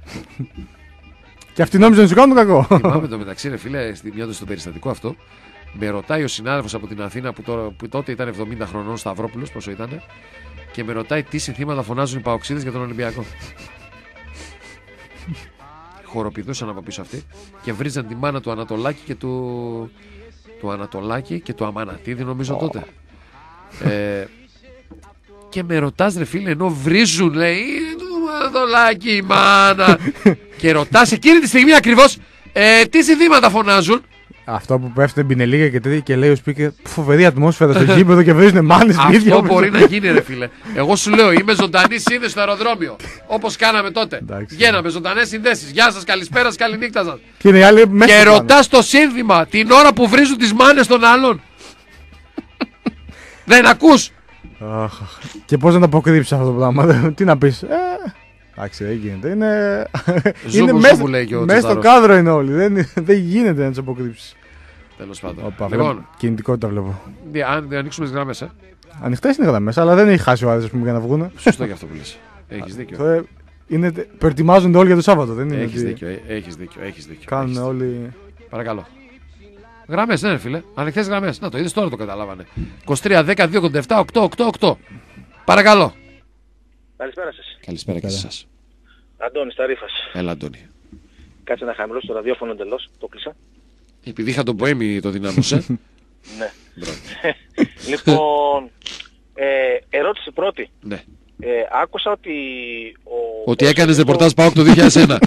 Και αυτοί νόμιζαν να σου κάνουν κακό. Θυμάμαι το μεταξύ, ρε φίλε, στη μια στο περιστατικό αυτό, με ρωτάει ο συνάδελφος από την Αθήνα που, τώρα, που τότε ήταν εβδομήντα χρονών, Σταυρόπουλος, πόσο ήταν, και με ρωτάει τι συνθήματα φωνάζουν οι παοξίδες για τον Ολυμπιακό. Χοροπηδούσαν από πίσω αυτοί και βρίζαν τη μάνα του Ανατολάκη και του, του Ανατολάκη και του Αμανατίδη, νομίζω oh. τότε. ε, και με ρωτάς, ρε φίλε, ενώ βρίζουν, λέει, Ανατολάκι η μάνα. Και ρωτάς εκείνη τη στιγμή ακριβώς ε, τι συνθήματα φωνάζουν. Αυτό που πέφτει μπινελίγα και τέτοια και λέει ο speaker, φοβερή ατμόσφαιρα στο γήπεδο και βρίζουν μάνες. Αυτό μπορεί να γίνει, ρε φίλε. Εγώ σου λέω, είμαι ζωντανή σύνδεση στο αεροδρόμιο. Όπως κάναμε τότε. Βγαίναμε ζωντανές συνδέσεις. Γεια σας, καλησπέρα σας, καληνύχτα σας. Και, είναι οι άλλοι μέσα Και ρωτάς το σύνθημα την ώρα που βρίζουν τις μάνες των άλλων. Δεν ακούς. Και πώς να το αποκρύψεις αυτό το πράγμα. Τι να πεις. Εντάξει, δεν γίνεται. Είναι, είναι μέσα, μέσα στο κάδρο είναι όλοι. Δεν, δεν γίνεται να τους αποκρύψεις. Τέλος πάντων. Οπα, λοιπόν, κινητικότητα βλέπω. Αν ανοίξουμε τις γραμμές, ε. Ανοιχτές είναι οι γραμμές, αλλά δεν έχει χάσει ο Άδης για να βγουν. Σωστό και αυτό που λες. Έχεις δίκιο. Είναι, προετοιμάζονται όλοι για το Σάββατο. Δεν είναι έχεις ότι... δίκιο, έχεις δίκιο, έχεις δίκιο. Κάνουν έχεις όλοι. Παρακαλώ. Γραμμές, ναι, φίλε. Ανοιχτές γραμμές. Να το είδες τώρα, το καταλάβανε. είκοσι τρία δέκα δύο ογδόντα επτά οκτώ οκτώ οκτώ. Παρακαλώ. Καλησπέρα σας. Καλησπέρα και εσάς. Αντώνης Ταρίφας. Έλα, Αντώνη. Κάτσε να χαμηλώσω το ραδιόφωνο εντελώς. Το κλείσα. Επειδή είχα τον Ποέμι το δυνάμωσε. Ναι. Λοιπόν, ε, ερώτηση πρώτη. Ναι. Ε, άκουσα ότι... Ο ότι έκανες ρεπορτάζ ΠΑΟΚ το δύο χιλιάδες ένα.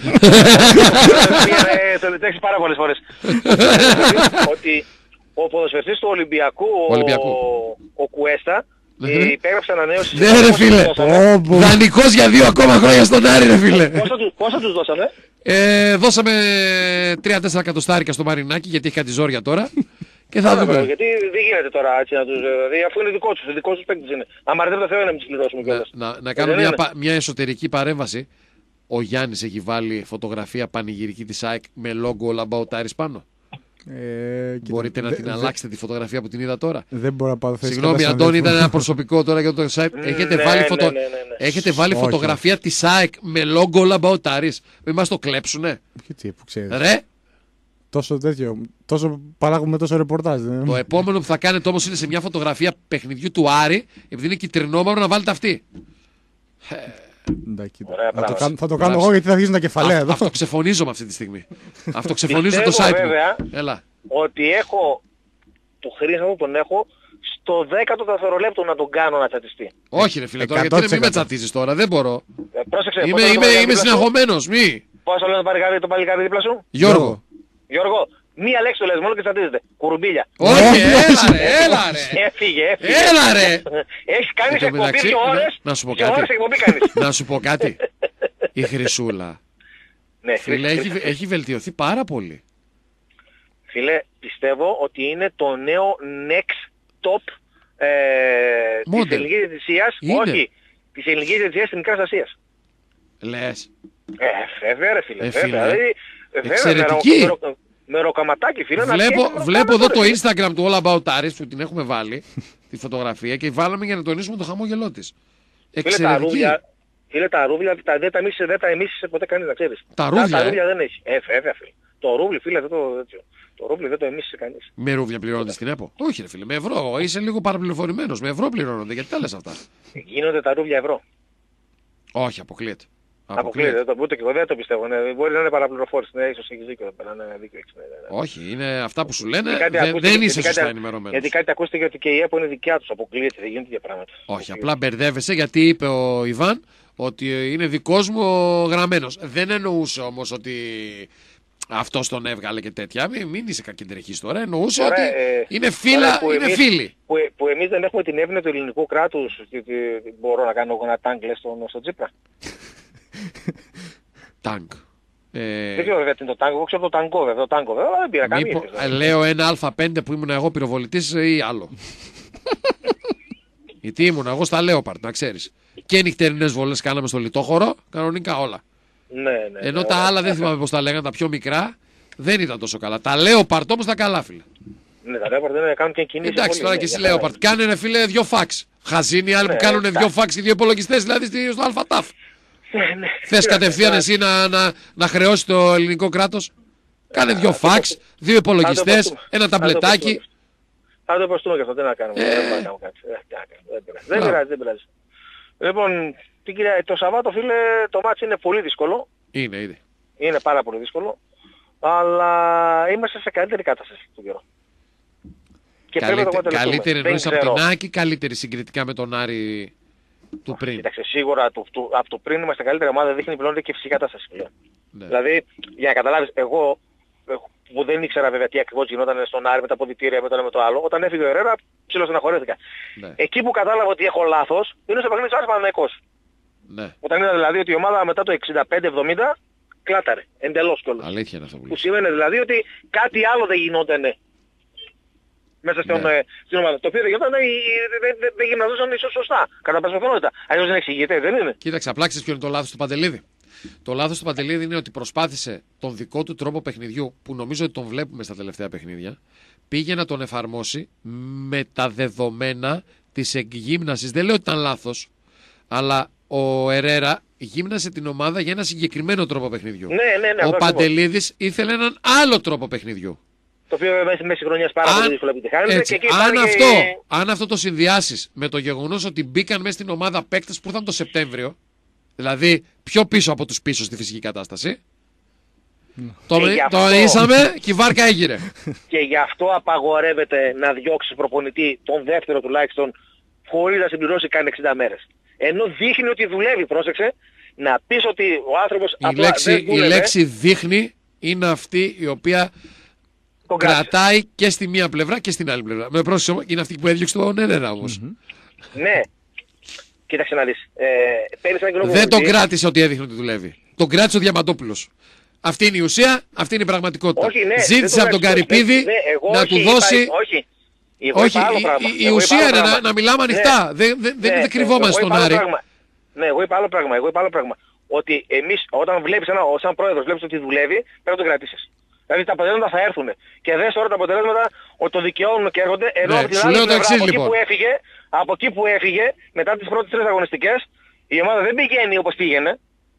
Το λιτέξει πάρα πολλές φορές. Ότι ο ποδοσφαιριστής του Ολυμπιακού, ο Κουέστα, υπέγραψε ανανέωση. Ναι ρε φίλε, δανεικός για δύο ακόμα χρόνια στον Άρη ρε φίλε. Πόσα τους δώσανε? Ε, δώσαμε τρία τέσσερα εκατοστάρικα στο Μαρινάκι γιατί έχει κάτι ζόρια τώρα. Και θα δούμε. Γιατί δεν γίνεται τώρα έτσι να τους... Δηλαδή αφού είναι δικό τους, δικό τους παίκτης είναι. Αν αρέσει το Θεό να μην τους πληρώσουμε κιόλας. Να, να, να κάνω μια, πα, μια εσωτερική παρέμβαση. Ο Γιάννης έχει βάλει φωτογραφία πανηγυρική της ΑΕΚ με λόγο All About Aris πάνω. Ε, Μπορείτε να την δε, αλλάξετε δε, τη φωτογραφία που την είδα τώρα. Δεν μπορώ να πάρω θέση. Συγγνώμη, Αντώνη, ήταν ένα προσωπικό τώρα για το site. Έχετε ναι, βάλει, ναι, φωτο... ναι, ναι, ναι. Έχετε βάλει φωτογραφία της ΑΕΚ με λόγο All About Aris. Μην μας το κλέψουνε. Τι, που ξέρεις. Ρε. Τόσο τέτοιο. Τόσο παράγουμε τόσο ρεπορτάζ. Δεν. Το επόμενο που θα κάνετε όμως είναι σε μια φωτογραφία παιχνιδιού του Άρη, επειδή είναι κυτρινόμαυρο, να βάλετε αυτή. Ωραία, θα, το κάνω, θα το κάνω εγώ γιατί θα αρχίσουν τα κεφαλαία εδώ. Αυτοξεφωνίζομαι αυτή τη στιγμή. Αυτοξεφωνίζω το site βέβαια, μου. Έλα. Ότι έχω το χρήσμα μου τον έχω στο δέκατο δευτερόλεπτο να τον κάνω να τσατιστεί. Όχι ρε φίλε τώρα, γιατί μην με τσατίζεις τώρα, δεν μπορώ. Ε, πρόσεξε, είμαι είμαι, είμαι συναγωμένος, μη. Πώς το λένε το παλικάρι δίπλα σου? Γιώργο. Γιώργο, μία λέξη το λες μόνο και τσατίζεται. Κουρουμπίλια. Όχι, έλα ρε, έλα ρε. Έφυγε, έφυγε. Έλα ρε. Έχεις κάνει εκπομπή δύο ώρες. Να σου πω κάτι. Να σου πω κάτι. Η Χρυσούλα. Ναι, φίλε, έχει, έχει βελτιωθεί πάρα πολύ. Φίλε, πιστεύω ότι είναι το νέο next top ε, της ελληνικής διαιτησίας. Όχι, της ελληνικής διαιτησίας της Μικράς Ασίας. Λες. Ε, βέβαια ρε φίλε. Ε, βέβαια, φίλε. δηλαδή, εξαιρετική. Με, ρο, με, με ροκαματάκι φίλε. Βλέπω, να βλέπω εδώ το Instagram του All About Aris που την έχουμε βάλει, τη φωτογραφία και βάλαμε για να τονίσουμε το χαμόγελό της. Εξαιρετική. Φίλε, τα ρούβλια δεν τα εμίσεις, δεν τα εμίσεις ποτέ κανείς να ξέρεις. Τα ρούβλια, τα, ε? τα ρούβλια δεν έχει. Ε, βέβαια φίλε. Το ρούβλι φίλε δεν το... Το ρούβλι δεν το εμίσεις κανείς. Με ρούβλια πληρώνονται στην ΕΠΟ? Όχι ρε φίλε, με ευρώ. Είσαι λίγο παραπληροφορημένος. Με ευρώ πληρώνονται. Γιατί τα λες αυτά? Γίνονται τα ρούβλια ευρώ. Όχι, αποκλείεται. Αποκλείεται. Το, ούτε και εγώ δεν το πιστεύω. Ναι, μπορεί να είναι παραπληροφόρηση. Ναι, ίσως έχεις δίκιο. Να είναι δίκιο, ναι, ναι, ναι. Όχι, είναι αυτά που σου λένε. Δεν, ακούστηκε, δεν είσαι σωστά κάτι, ενημερωμένος. Γιατί κάτι ακούστηκε ότι και η ΕΠΟ είναι δικιά τους. Αποκλείεται. Δεν γίνεται για πράγματα. Όχι, απλά μπερδεύεσαι γιατί είπε ο Ιβάν ότι είναι δικός μου γραμμένος. Δεν εννοούσε όμως ότι αυτός τον έβγαλε και τέτοια. Μην, μην είσαι κακεντρεχής τώρα. Εννοούσε τώρα, ότι ε, είναι φίλα, που είναι εμείς, φίλοι. Που, που εμείς δεν έχουμε την εύνοια του ελληνικού κράτους. Και, και, μπορώ να κάνω ένα τάγκ λες στον, στον Τσίπρα. Τάγκ. Ε... Δεν ξέρω βέβαια τι είναι το τάγκ. Εγώ ξέρω το ταγκό βέβαια. Το τάγκο βέβαια. Δεν πήρα καμία. Μήπω, λέω ένα Α πέντε που ήμουν εγώ πυροβολητής ή άλλο. Γιατί ήμουν εγώ στα Λέοπαρτ, να ξέρεις. Και νυχτερινές βολές κάναμε στο λιτόχωρο, κανονικά όλα. Ναι, ναι, ενώ ναι, τα ναι, άλλα ναι, δεν θυμάμαι πώς τα λέγανε, τα πιο μικρά, δεν ήταν τόσο καλά. Τα Λέοπαρτ όμως τα καλά, φίλε. Ναι, τα Λέοπαρτ δεν κάνουν και κινήσεις. Εντάξει, τώρα και εσύ Λέοπαρτ. Κάνε φίλε δυο φαξ. Χαζίνοι άλλοι που κάνουν δυο φαξ και δύο υπολογιστές, δηλαδή στο ΑΛΦΑΤΑΦ. Θες κατευθείαν εσύ να, να, να χρεώσει το ελληνικό κράτος? Κάνε δυο φαξ, δύο υπολογιστές, ένα ταμπλετάκι. Θα το υποστούμε και αυτό, δεν να κάνουμε. Δεν να κάνουμε κάτι. Δεν πειράζει, δεν πειράζει. Λοιπόν, το Σαββάτο φίλε το μάτς είναι πολύ δύσκολο. Είναι, είναι. Είναι πάρα πολύ δύσκολο. Αλλά είμαστε σε καλύτερη κατάσταση του καιρό. Καλύτερη εννοείς από την Άκη, καλύτερη συγκριτικά με τον Άρη του πριν. Κοίταξε, σίγουρα του, του, από το πριν είμαστε καλύτερη ομάδα, δείχνει πλέον και φυσική κατάσταση πλέον. Ναι. Δηλαδή, για να καταλάβεις, εγώ που δεν ήξερα βέβαια τι ακριβώς γινόταν στον Άρη με τα ποδητήρια, με το ένα με το άλλο, όταν έφυγε ο Ερέρα, ψιλοστεναχωρέθηκα. Ναι. Εκεί που κατάλαβα ότι έχω λάθος, είναι στο παιχνίδι του Άρη Παναθηναϊκός. Ναι. Όταν είδα δηλαδή ότι η ομάδα μετά το εξήντα πέντε εβδομήντα κλάταρε, εντελώς κιόλας. Αλήθεια είναι αυτό που, που σημαίνει δηλαδή ότι κάτι άλλο δεν γινότανε μέσα στον, ναι. στην ομάδα. Το οποίο δεν γινόταν, δεν δε, δε γυμναζόταν ίσως σωστά, κατά πάσα πιθανότητα. Αλλιώς δεν εξηγείται, δεν είναι. Κοίταξε, απλά ξέρεις ποιο είναι το λάθος του Παντελίδη. Το λάθος του Παντελίδη είναι ότι προσπάθησε τον δικό του τρόπο παιχνιδιού, που νομίζω ότι τον βλέπουμε στα τελευταία παιχνίδια, πήγε να τον εφαρμόσει με τα δεδομένα της εκγύμνασης. Δεν λέω ότι ήταν λάθος, αλλά ο Ερέρα γύμνασε την ομάδα για ένα συγκεκριμένο τρόπο παιχνιδιού. Ναι, ναι, ναι, ο Παντελίδης ήθελε έναν άλλο τρόπο παιχνιδιού. Το οποίο μέσα μέση χρονιάς πάρα πολύ δύσκολα επιτυχάνεται. Και εκεί αν, αυτό, και... αν αυτό το συνδυάσεις με το γεγονός ότι μπήκαν μέσα στην ομάδα παίκτες που ήρθαν το Σεπτέμβριο, δηλαδή πιο πίσω από τους πίσω στη φυσική κατάσταση, mm. το, το αυτό... είσαμε και η βάρκα έγειρε. Και γι' αυτό απαγορεύεται να διώξεις προπονητή τον δεύτερο τουλάχιστον χωρίς να συμπληρώσει καν εξήντα μέρες. Ενώ δείχνει ότι δουλεύει, πρόσεξε, να πεις ότι ο άνθρωπος η απλά λέξη, δεν δούλευε. Η λέξη δείχνει είναι αυτή η οποία κρατάει και στη μία πλευρά και στην άλλη πλευρά. Με πρόσεξε, είναι αυτή που έδιωξε τον Ερέρα όμως. Mm-hmm. Ναι. Κοίταξε να δεις. Ε, δεν τον κράτησε ότι έδειχνε ότι δουλεύει. Τον κράτησε ο Διαμαντόπουλος. Αυτή είναι η ουσία, αυτή είναι η πραγματικότητα. Όχι, ναι, ζήτησε από τον Καρυπίδη ναι, ναι, να όχι, του δώσει... είπα, όχι. Όχι, η, η, η ουσία είναι να, να μιλάμε ανοιχτά. Ναι. Δεν, δεν, ναι, δεν κρυβόμαστε στον Άρη. Ναι, εγώ είπα άλλο πράγμα. Εγώ είπα άλλο πράγμα. Ότι εμείς όταν βλέπεις ένα, σαν πρόεδρος βλέπεις ότι δουλεύει, πρέπει να το κρατήσεις. Δηλαδή τα αποτελέσματα θα έρθουν. Και δες τώρα τα αποτελέσματα ότι το δικαιώνουν και έρχονται. Ενώ ναι, από την άλλη πλευρά, εξής, από, λοιπόν. εκεί που έφυγε, από εκεί που έφυγε, μετά τις πρώτες τρεις αγωνιστικές, η ομάδα δεν πηγαίνει όπως πήγαινε.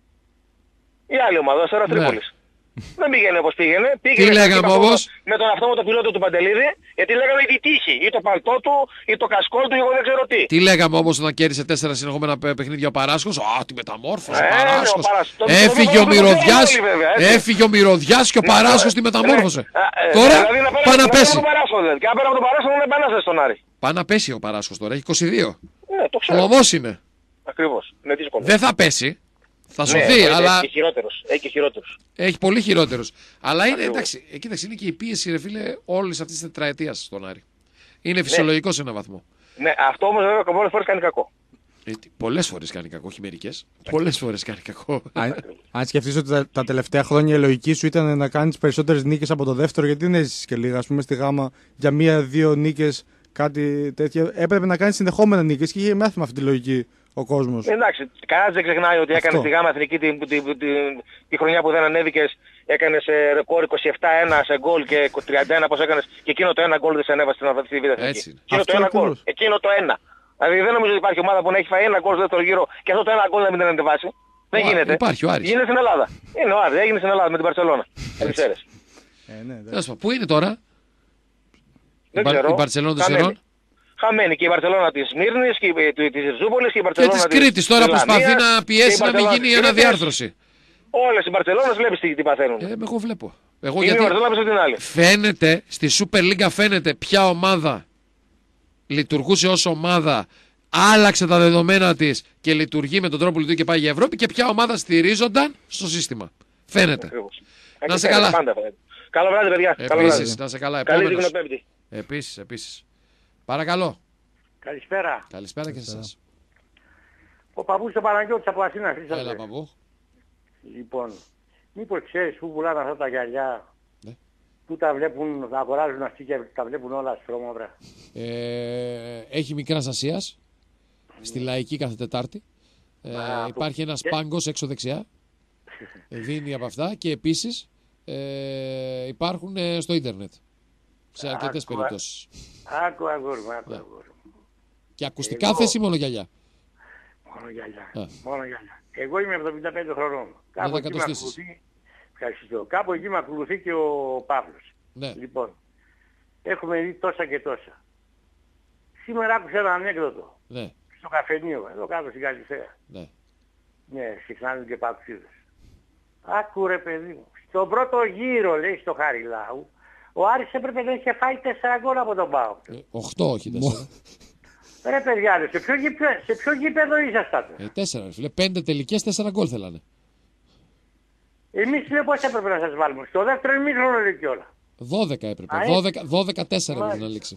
Η άλλη ομάδα, ο Αστέρας ναι. Τρίπολης. Δεν πήγαινε όπως πήγαινε. πήγαινε Τι λέγαμε όμως? Με τον αυτόματο πιλότο του Παντελίδη, γιατί λέγαμε η τύχη, ή το παλτό του, ή το κασκόλ του, ή εγώ δεν ξέρω τι. Τι λέγαμε όμως όταν κέρδισε τέσσερα συνεχόμενα παιχνίδια ο Παράσκος? Α, τη μεταμόρφωσε ε, ο Παράσκος. Ναι, έφυγε ο Μυρωδιάς, έφυγε ο Μυρωδιάς και ο Παράσκος τη μεταμόρφωσε. Τώρα πάει να πέσει. Και απέρα από τον Παράσκο δεν πάει να στον Άρη. Πάει να πέσει ο Παράσκος τώρα, έχει είκοσι δύο. Ναι, το ξέρω. Ομός είναι. Ακριβώς. Δεν θα πέσει. Θα σωθεί, ναι, αλλά. Έχει χειρότερους. Έχει χειρότερους. Έχει πολύ χειρότερους. Αλλά είναι, εντάξει, ε, κοίταξε, είναι και η πίεση, ρε φίλε, όλης αυτής της τετραετίας στον Άρη. Είναι φυσιολογικό ναι. σε έναν βαθμό. Ναι, αυτό όμως βέβαια πολλές φορές κάνει κακό. Ε, πολλές φορές κάνει κακό, όχι μερικές. Πολλές φορές κάνει κακό. Αν, αν σκεφτείς ότι τα, τα τελευταία χρόνια η λογική σου ήταν να κάνεις περισσότερες νίκες από το δεύτερο, γιατί δεν έζησες και λίγα, ας πούμε, στη Γάμα για μία-δύο νίκες, κάτι τέτοιο. Έπρεπε να κάνεις συνεχόμενα νίκες και είχε μάθημα αυτή τη λογική. Ο κόσμος. Εντάξει, κανένας δεν ξεχνάει ότι έκανε στη Γάμα Εθνική τη, τη, τη, τη, τη χρονιά που δεν ανέβηκες, έκανες ρεκόρ είκοσι επτά ένα σε γκολ και τριάντα ένα πως έκανες και εκείνο το ένα γκολ δεν σε ανέβασε στη Β' Εθνική. Εκείνο το ένα γκολ, εκείνο το ένα. Δηλαδή δεν νομίζω ότι υπάρχει ομάδα που να έχει φάει ένα γκολ στο δεύτερο γύρο και αυτό το ένα γκολ να μην την ανεβάσει. Δεν γίνεται. Υπάρχει ο Άρης. Γίνεται στην Ελλάδα. Είναι ο Άρης, έγινε στην Ελλάδα με την Μπαρσελόνα. Πού είναι τώρα η Μπαρσελόνα των Σερών? Χαμένη και η Μπαρσελόνα της Σμύρνης και της Ζούπολης και η Μπαρσελόνα της Κρήτης. Τώρα προσπαθεί να πιέσει να μην γίνει αναδιάρθρωση. Όλες οι Μπαρσελόνες βλέπεις τι, τι παθαίνουν. Ε, εγώ βλέπω. Εγώ γιατί την άλλη. Φαίνεται, στη Super League φαίνεται ποια ομάδα λειτουργούσε ως ομάδα, άλλαξε τα δεδομένα της και λειτουργεί με τον τρόπο που λειτουργεί και πάει για Ευρώπη και ποια ομάδα στηρίζονταν στο σύστημα. Φαίνεται. Ακριβώς. Να σε καλά. Καλό βράδυ, παιδιά. Επίσης, να σε καλά. Καλή Δεικνοπέμπτη. Επίσης, επίσης. Παρακαλώ. Καλησπέρα. Καλησπέρα και σε εσάς. Ο παππούς ο Παναγιώτης από Αθήνα. Έλα παππού. Λοιπόν, μήπως ξέρεις πού πουλάνε αυτά τα γυαλιά, ναι. Πού τα βλέπουν, τα αγοράζουν αυτοί και τα βλέπουν όλα στρώμαυρα. Ε, έχει Μικράς Ασίας, στη Λαϊκή κάθε Τετάρτη. Ε, Α, υπάρχει που... ένας και... πάγκος έξω δεξιά. Δίνει από αυτά και επίσης ε, υπάρχουν ε, στο ίντερνετ. Σε αρκετές άκου, περιπτώσεις. Άκου αγόρι μου, άκου αγόρι μου. Και ακουστικά Εγώ... θες ή μόνο γυαλιά? Μόνο γυαλιά, Α. μόνο γυαλιά. Εγώ είμαι εβδομήντα πέντε χρονών. Κάπου εκεί, με ακολουθεί... Κάπου εκεί με ακολουθεί και ο Παύλος. Ναι. Λοιπόν, έχουμε δει τόσα και τόσα. Σήμερα άκουσα ένα ανέκδοτο. Ναι. Στο καφενείο, εδώ κάτω στην Καλυθέα. Ναι. Ναι, συχνά και παψίδες. Άκου ρε παιδί μου. Στον πρώτο γύρο, λέει, στο Χαριλάου, ο Άρης έπρεπε να είχε φάει τέσσερα γκολ από τον ΠΑΟΚ. Ε, οχτώ, όχι τέσσερα. Ρε παιδιά, ρε, σε ποιο, γήπεδο, σε ποιο γήπεδο ήσασταν? Ε, τέσσερα, φίλε. Πέντε τελικές, τέσσερα γκολ θέλανε. Εμείς λέω πώς έπρεπε να σας βάλουμε. Στο δεύτερο ημίχρονο λέει κιόλα. δώδεκα έπρεπε. δώδεκα τέσσερα έπρεπε να λήξει.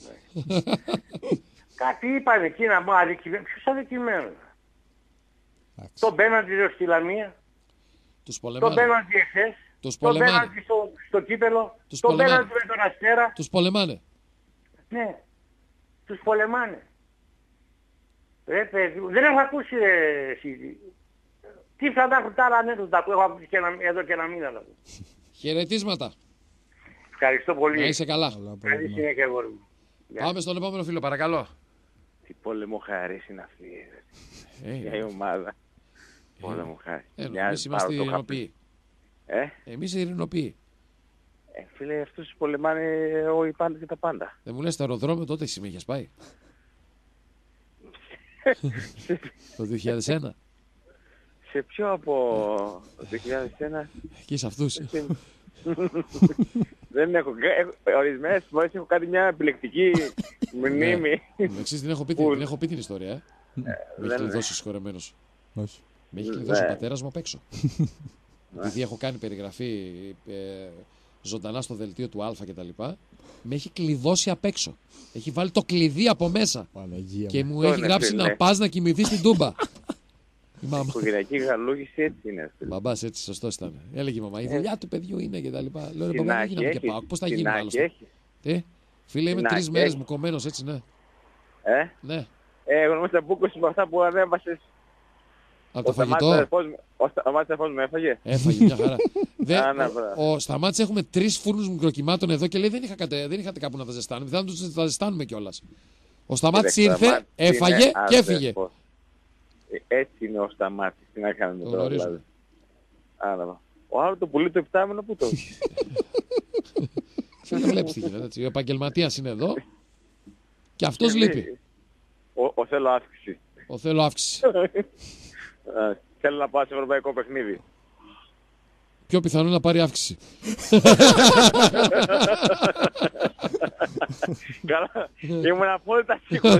Κάτι είπαν εκεί να μου αδικημένο. Ποιος αδικημένο? Το πέναντι στη Λαμία. Τους πολεμάνε. Το πέναντι εχθές. Τους Το πολεμάνε. πέναντι στο, στο κύπελο. Τους Το πολεμάνε. πέναντι με τον Αστέρα. Τους πολεμάνε. Ναι. Τους πολεμάνε. Ρε παιδί, δεν έχω ακούσει ρε, εσύ. Τι θα τα έχουν τα άλλα ναι, τους τα ακούω. Έχω ακούσει και ένα, εδώ και ένα μήνα. Δηλαδή. Χαιρετίσματα. Ευχαριστώ πολύ. Να είσαι καλά. Καλή συνέχεια, αγόρι μου. Πάμε στον επόμενο φίλο, παρακαλώ. Τι πόλεμο χαρίς είναι αυτή Ε, η ομάδα. Πόλεμο χάρη. Ε, εμείς είμαστε ειρηνοποιοί. Ε? Εμείς ειρηνοποιοί. Ε, φίλε, αυτούς πολεμάνε όλοι πάντα και τα πάντα. Δεν μου λες το αεροδρόμιο τότε εσύ με είχες πάει. Το δύο χιλιάδες ένα. Σε ποιο από το δύο χιλιάδες ένα? Εκεί σε αυτούς. Δεν έχω, έχω ορισμένες φορές έχω κάνει μια επιλεκτική μνήμη. Εξής την έχω πει, την έχω πει την ιστορία. Ε. Με έχει κλειδώσει συγχωρεμένος. Με έχει κλειδώσει ο πατέρας μου απ' έξω. Επειδή έχω κάνει περιγραφή ε, ζωντανά στο δελτίο του Α και τα λοιπά, με έχει κλειδώσει απ' έξω. Έχει βάλει το κλειδί από μέσα. Παναγία και μου. μου έχει γράψει να πας να κοιμηθείς στην Τούμπα. Η οικογενειακή γαλούγηση έτσι είναι. Μπαμπάς έτσι, σωστός ήταν. Έλεγε η μαμά, η δουλειά του παιδιού είναι και τα λοιπά. Λέω ρε μπαμπά, δεν γίναμε και πάω. Πώς θα γίνει άλλωστε. Τι, φίλε, είμαι τρεις μέρες μου κομμένος έτσι, ναι. Ε, ναι. Ε, εγώ νομίζω μπούκος με αυτά που ανέβασες. Από το φαγητό. Ο Σταμάτης εφός μου έφαγε. Έφαγε μια χαρά. Δε, ο ο Σταμάτης έχουμε τρεις φούρνους μικροκυμάτων εδώ και λέει δεν, είχα κατε, δεν είχατε κάπου να τα ζεστάνουμε. Δεν θα τα ζεστάνουμε κιόλας. Ο Σταμάτης ήρθε, έφαγε και έφυγε. Έτσι είναι ο Σταμάτης. Τι να κάνουμε τώρα δηλαδή. Άρα, ο άλλο το πουλί το επτάμενο που το έχει. Δεν βλέπεις τι γίνεται έτσι. Ο επαγγελματίας είναι εδώ και αυτός λείπει. Ο, ο θέλω αύξηση. Ο θέλω αύξηση. Θέλω να πάω σε ευρωπαϊκό παιχνίδι. Πιο πιθανό να πάρει αύξηση. Καλά, ήμουν απόλυτα σίγουρος.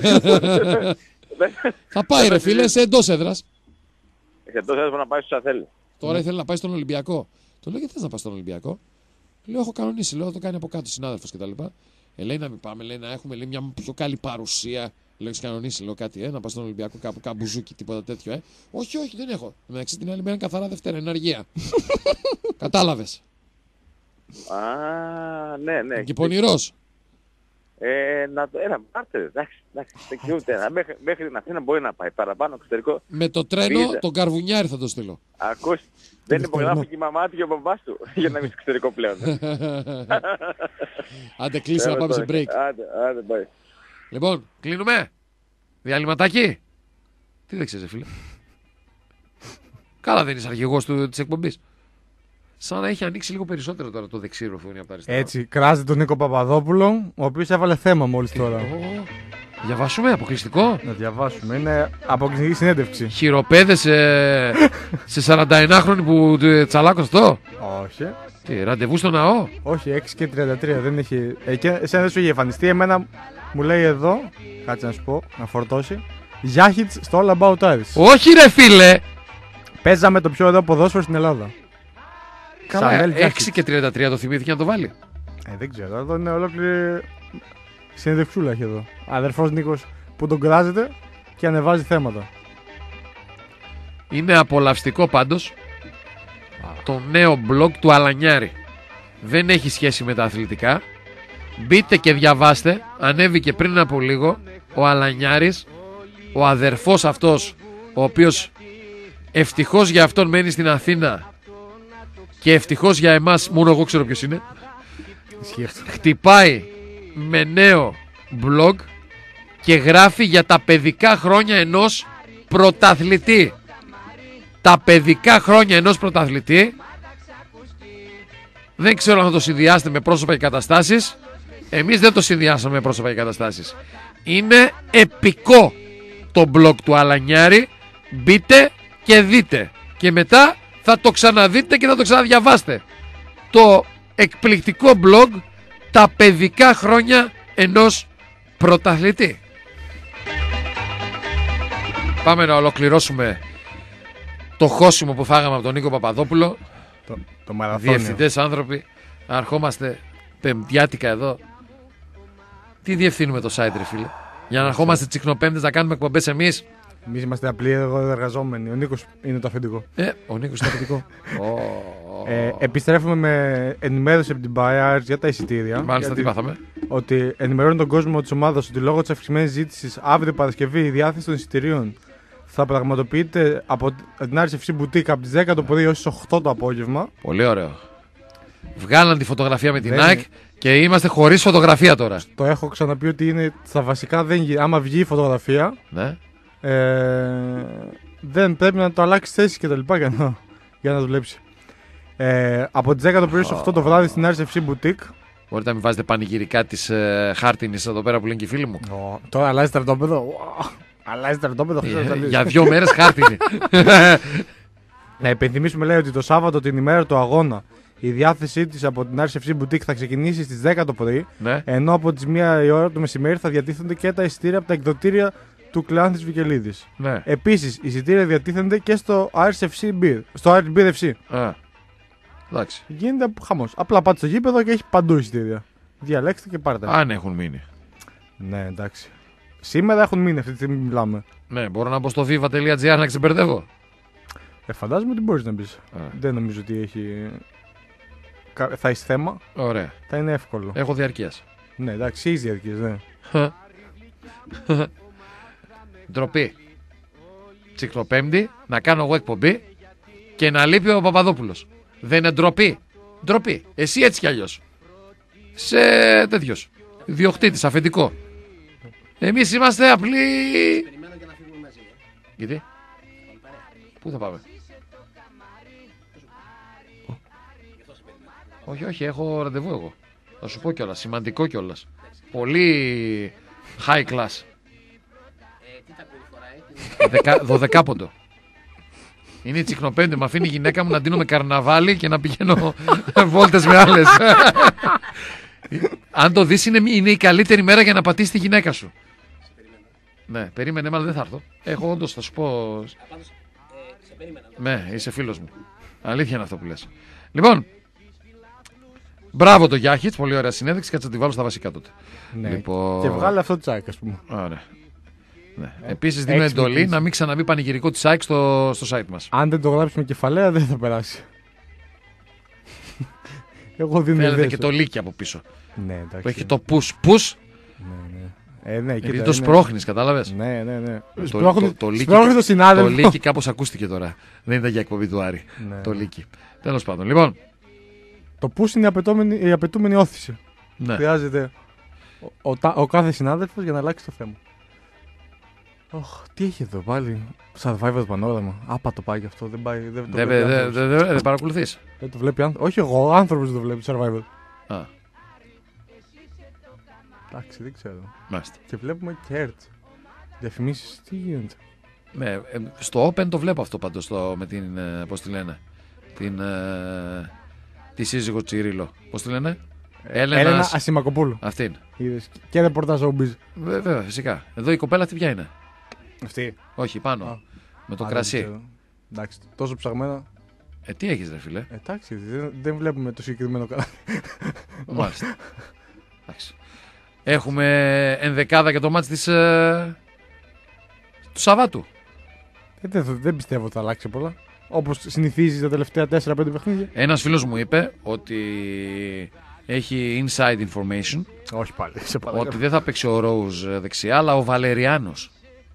Θα πάει ρε φίλε σε εντός έδρας. Σε εντός έδρας να πάει στους Αθέλες. Τώρα ήθελε να πάει στον Ολυμπιακό. Του λέω γιατί θες να πάει στον Ολυμπιακό. Λέω έχω κανονίσει, λέω το κάνει από κάτω συνάδελφος κτλ. Ε, λέει να μην πάμε, λέει να έχουμε λέει, μια πιο καλή παρουσία. Λέω έχεις κανονίσει, λέω κάτι, ε, να πας στον Ολυμπιακό κάπου καμπουζούκι, τίποτα τέτοιο, ε. Όχι, όχι, δεν έχω. Εντάξει, την άλλη μέρα είναι καθαρά Δευτέρα, είναι αργία. Κατάλαβες. Α, ναι, ναι. Και πονηρός. Ε, να το, ένα, πάρτε, εντάξει, εντάξει, μέχρι, μέχρι την Αθήνα μπορεί να πάει, παραπάνω εξωτερικό. Με το τρένο, Βίζα. τον Καρβουνιάρη θα το στείλω. Ακούς, δεν υπογράφει και η μαμά του και ο μπαμπάς του για να μην είσαι εξωτερικό πλέον. Άντε κλείσει να πάμε σε break. Άντε, άντε, πάει. Λοιπόν, κλείνουμε. Διαλυματάκι. Τι δεν ξέρεις, φίλε. Καλά δεν είσαι αρχηγός της εκπομπής. Σαν να έχει ανοίξει λίγο περισσότερο τώρα το δεξί ροφόνι από τα αριστερά. Έτσι, κράζει τον Νίκο Παπαδόπουλο, ο οποίος έβαλε θέμα μόλις τώρα. Oh. Διαβάσουμε, αποκλειστικό. Να διαβάσουμε, είναι αποκλειστική συνέντευξη. Χειροπέδες σε, σε σαρανταενάχρονη που τσαλάκωσε αυτό. Όχι. Τι, ραντεβού στο ναό. Όχι, έξι και τριάντα τρία δεν έχει. Εσένα δεν σου είχε εμφανιστεί. Εμένα μου λέει εδώ, κάτσε να σου πω, να φορτώσει. Γιάχιτς στο All About Iris. Όχι, ρε φίλε! Παίζαμε το πιο ωραίο ποδόσφαιρο στην Ελλάδα. Καλά, έξι και τριάντα τρία το θυμήθηκε να το βάλει. Ε, δεν ξέρω, εδώ είναι ολόκληρη συνεντευξούλα έχει εδώ. Αδερφός Νίκος που τον κράζεται και ανεβάζει θέματα. Είναι απολαυστικό πάντως το νέο blog του Αλανιάρη. Δεν έχει σχέση με τα αθλητικά. Μπείτε και διαβάστε. Ανέβηκε πριν από λίγο ο Αλανιάρης, ο αδερφός αυτός, ο οποίος ευτυχώς για αυτόν μένει στην Αθήνα και ευτυχώς για εμάς, μόνο εγώ ξέρω ποιος είναι. Χτυπάει με νέο blog και γράφει για τα παιδικά χρόνια ενός πρωταθλητή. Τα παιδικά χρόνια ενός πρωταθλητή. Δεν ξέρω αν θα το συνδυάσετε με πρόσωπα και καταστάσεις. Εμείς δεν το συνδυάσαμε με πρόσωπα και καταστάσεις. Είναι επικό το blog του Αλανιάρη. Μπείτε και δείτε. Και μετά θα το ξαναδείτε και θα το ξαναδιαβάστε. Το εκπληκτικό blog τα παιδικά χρόνια ενός πρωταθλητή. Πάμε να ολοκληρώσουμε το χώσιμο που φάγαμε από τον Νίκο Παπαδόπουλο. Το, το μαραθώνιο. Διευθυντές άνθρωποι. Αρχόμαστε πεμπτιάτικα εδώ. Τι διευθύνουμε το site, ρε φίλε? Για να αρχόμαστε τσικνοπέμπτες να κάνουμε εκπομπές εμείς. Εμείς είμαστε απλοί εγώ εργαζόμενοι. Ο Νίκος είναι το αφεντικό. Ε, ο Νίκος είναι το αφεντικό. ε, επιστρέφουμε με ενημέρωση από την Bayer για τα εισιτήρια. Μάλιστα, τι πάθαμε? Ότι ενημερώνει τον κόσμο της ομάδας ότι λόγω της αυξημένης ζήτησης αύριο Παρασκευή η διάθεση των εισιτηρίων θα πραγματοποιείται από την Άρης εφ σι Boutique από τις δέκα το πρωί έως τις οκτώ το απόγευμα. Πολύ ωραίο. Βγάλαν τη φωτογραφία με την δεν Nike είναι... και είμαστε χωρίς φωτογραφία τώρα. Το έχω ξαναπεί ότι είναι στα βασικά δεν γίνει. Άμα βγει η φωτογραφία, ναι. ε, δεν πρέπει να το αλλάξει θέση και τα λοιπά για να, για να δουλέψει. Ε, από τις δέκα το πρωί στις οκτώ το βράδυ στην Άρης εφ σι Boutique. Μπορείτε να μην βάζετε πανηγυρικά της ε, χάρτινης εδώ πέρα που λένε και οι φίλοι μου. Oh, τώρα αλλάζει τερτόπεδο. Αλλάζει τερτόπεδο. Για δύο μέρες χάρτινη. Να υπενθυμίσουμε, λέει, ότι το Σάββατο την ημέρα του αγώνα η διάθεσή της από την Άρης εφ σι Boutique θα ξεκινήσει στις δέκα το πρωί. Ναι. Ενώ από τις μία η ώρα το μεσημέρι θα διατίθενται και τα εισιτήρια από τα εκδοτήρια του Κλεάνθης Βικελίδης. Ναι. Επίσης, οι εισιτήρια διατίθενται και στο Άρης εφ σι Beer, στο Άρης Beer εφ σι. Α, εντάξει. Γίνεται χαμός. Απλά πάτε στο γήπεδο και έχει παντού εισιτήρια. Διαλέξτε και πάρτε. Αν έχουν μείνει. Ναι, εντάξει. Σήμερα έχουν μείνει, αυτή τη στιγμή μιλάμε. Ναι, μπορώ να μπω στο viva τελεία gr να ξεμπερδεύω. Ε, φαντάζομαι ότι μπορείς να μπεις. Δεν νομίζω ότι έχει. Θα έχει θέμα. Ωραία. Θα είναι εύκολο. Έχω διαρκείας. Ναι, εντάξει, έχει διαρκείας, ναι. Ντροπή. Τσικλοπέμπτη, να κάνω εγώ εκπομπή και να λείπει ο Παπαδόπουλος. Δεν είναι ντροπή? Ντροπή. Εσύ έτσι κι αλλιώς. Σε τέτοιος. Διοκτήτης, αφεντικό. Εμείς είμαστε απλοί. Περιμένω και να φύγουμε μαζί. Ε. Γιατί? Πού θα πάμε? Όχι, όχι, έχω ραντεβού εγώ. Θα σου πω κιόλας, σημαντικό κιόλας. Πολύ high class. Ε, τι τα φοράει? Δεκα, δωδεκάποντο. Είναι η τσικνοπέμπτη, με αφήνει η γυναίκα μου να ντύνω με καρναβάλι και να πηγαίνω βόλτες με άλλες. Αν το δεις, είναι, είναι η καλύτερη μέρα για να πατήσει τη γυναίκα σου. Σε περίμενα. Ναι, περίμενε, αλλά δεν θα έρθω. Έχω όντως, θα σου πω. Πάντως, ε, σε περίμενα. Ναι, είσαι φίλος μου. Αλήθεια είναι αυτό που λες. Λοιπόν, μπράβο το Γιάχιτς, πολύ ωραία συνέντευξη. Κάτσε να τη βάλω στα βασικά τότε. Ναι. Λοιπόν... Και βγάλε αυτό το τσάικ, ας πούμε. Ωραία. Ναι. Επίσης δίνω εντολή να μην ξαναμπεί πανηγυρικό της ΑΕΚ στο, στο site μας. Αν δεν το γράψουμε κεφαλαία, δεν θα περάσει. Εγώ δίνω Θέλετε και το λίκι από πίσω. Ναι, εντάξει. Που έχει το push push. Ναι, ναι. Ε, ναι, γιατί το σπρώχνεις, κατάλαβες. Ναι, ναι, ναι. Το, Σπρώχνει το, το, λίκι, το συνάδελφο. Το λίκι κάπως ακούστηκε τώρα. Δεν ήταν για εκπομπή του Άρη. Ναι. Το λίκι. Τέλος πάντων. Λοιπόν. Το push είναι η απαιτούμενη, η απαιτούμενη όθηση. Ναι. Χρειάζεται ο, ο, ο κάθε συνάδελφος για να αλλάξει το θέμα. Oh, τι έχει εδώ πάλι. Survivor πανόραμα. Άπα το πάει και αυτό. Δεν πάει. Δεν, δεν, δε, δε, δε, δε, δε παρακολουθείς. Δεν το βλέπει άνθρωπος. Όχι εγώ, ο άνθρωπος δεν το βλέπει. Survivor. Α. Εντάξει, δεν ξέρω. Μάλιστα. Και βλέπουμε και έρτ. Διαφημίσεις, τι γίνεται. Ναι, ε, στο Open το βλέπω αυτό πάντως το, με την. Ε, πώς τη λένε. Την. Ε, τη σύζυγο Τσιρίλο. Πώς τη λένε. Έλενας... Έλενα Ασημακοπούλου. Αυτήν. Είδες. Και ρεπορτάζ showbiz. Βέβαια, φυσικά. Εδώ η κοπέλα αυτή ποια είναι. Αυτή. Όχι, πάνω. Α. Με το Α, κρασί. Εντάξει, τόσο ψαγμένα. Ε, τι έχεις ρε φίλε. Εντάξει, δεν, δεν βλέπουμε το συγκεκριμένο κανάλι. Μάλιστα. Εντάξει. Έχουμε ενδεκάδα για το μάτς της, ε, του Σαββάτου. Ε, δεν, δεν πιστεύω ότι θα αλλάξει πολλά. Όπως συνηθίζει τα τελευταία τέσσερα πέντε παιχνίδια. Ένας φίλος μου είπε ότι έχει inside information. Όχι πάλι. Σε ότι δεν θα παίξει ο Ρόουζ δεξιά, αλλά ο Βαλεριάνος.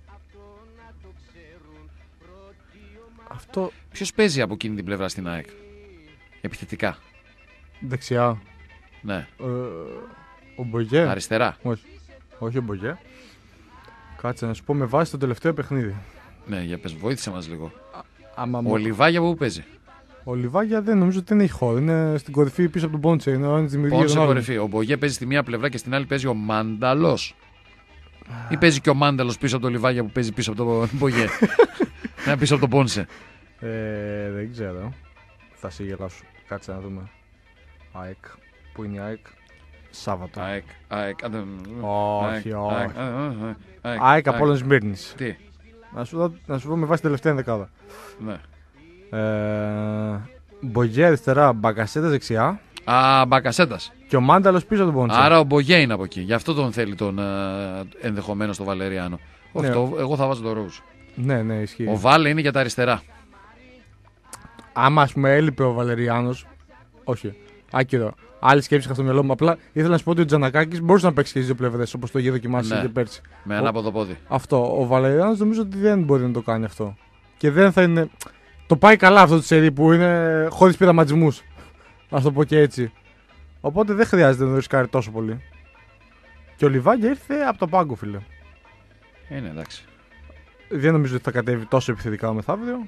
Αυτό... Ποιος παίζει από εκείνη την πλευρά στην ΑΕΚ? Επιθετικά. Δεξιά. Ναι. Ε, ο Μπογέ. Αριστερά. Όχι. Όχι ο Μπογέ. Κάτσε να σου πω με βάση το τελευταίο παιχνίδι. Ναι, για πες, βοήθησε μας λίγο. Α, άμα ο Λιβάγια που παίζει? Ο Λιβάγια δεν νομίζω ότι δεν έχει χώρο. Είναι στην κορυφή πίσω από τον Πόντσε. Είναι ο Πόντσε κορυφή. Ο Μπογέ παίζει στη μία πλευρά και στην άλλη παίζει ο Μάνταλος. Ή παίζει και ο Μάνταλος πίσω από τον Λιβάγια που παίζει πίσω από τον Μπογέ? Ναι, πίσω από τον Πόντσε. Ε, δεν ξέρω. Θα σε γελάσω. Κάτσε να δούμε. ΑΕΚ. Πού είναι η ΑΕΚ? Σάββατο. ΑΕΚ. ΑΕΚ. Όχι, όχι. ΑΕΚ από όλων Σμύρνης. Τι? Να σου, να σου πω με βάση την τελευταία ενδεκάδα. Ναι. Ε, Μπογέ αριστερά, Μπακασέτας δεξιά. Α, Μπακασέτας. Και ο Μάνταλος πίσω από τον Πόντσο. Άρα ο Μπογέ είναι από εκεί. Γι' αυτό τον θέλει τον ενδεχομένως τον Βαλεριάνο. Όχι, Ναι. το, εγώ θα βάζω τον Ρόουζ. Ναι, ναι, ισχύει. Ο Βάλε είναι για τα αριστερά. Άμα ας πούμε έλειπε ο Βαλεριάνος. Όχι. Άκυρο. Άλλη σκέψη είχα στο μυαλό μου. Απλά ήθελα να σου πω ότι ο Τζανακάκης μπορούσε να παίξει και στις δύο πλευρές όπως το είχε δοκιμάσει Ναι. και πέρσι. Με Ο- ανάποδο πόδι. Αυτό. Ο Βαλεριάνος νομίζω ότι δεν μπορεί να το κάνει αυτό. Και δεν θα είναι. Το πάει καλά αυτό το σερί που είναι χωρίς πειραματισμούς. Να το πω και έτσι. Οπότε δεν χρειάζεται να το ρισκάρει τόσο πολύ. Και ο Λιβάγια ήρθε από το πάγκο, φίλε. Είναι εντάξει. Δεν νομίζω ότι θα κατέβει τόσο επιθετικά μεθαύριο.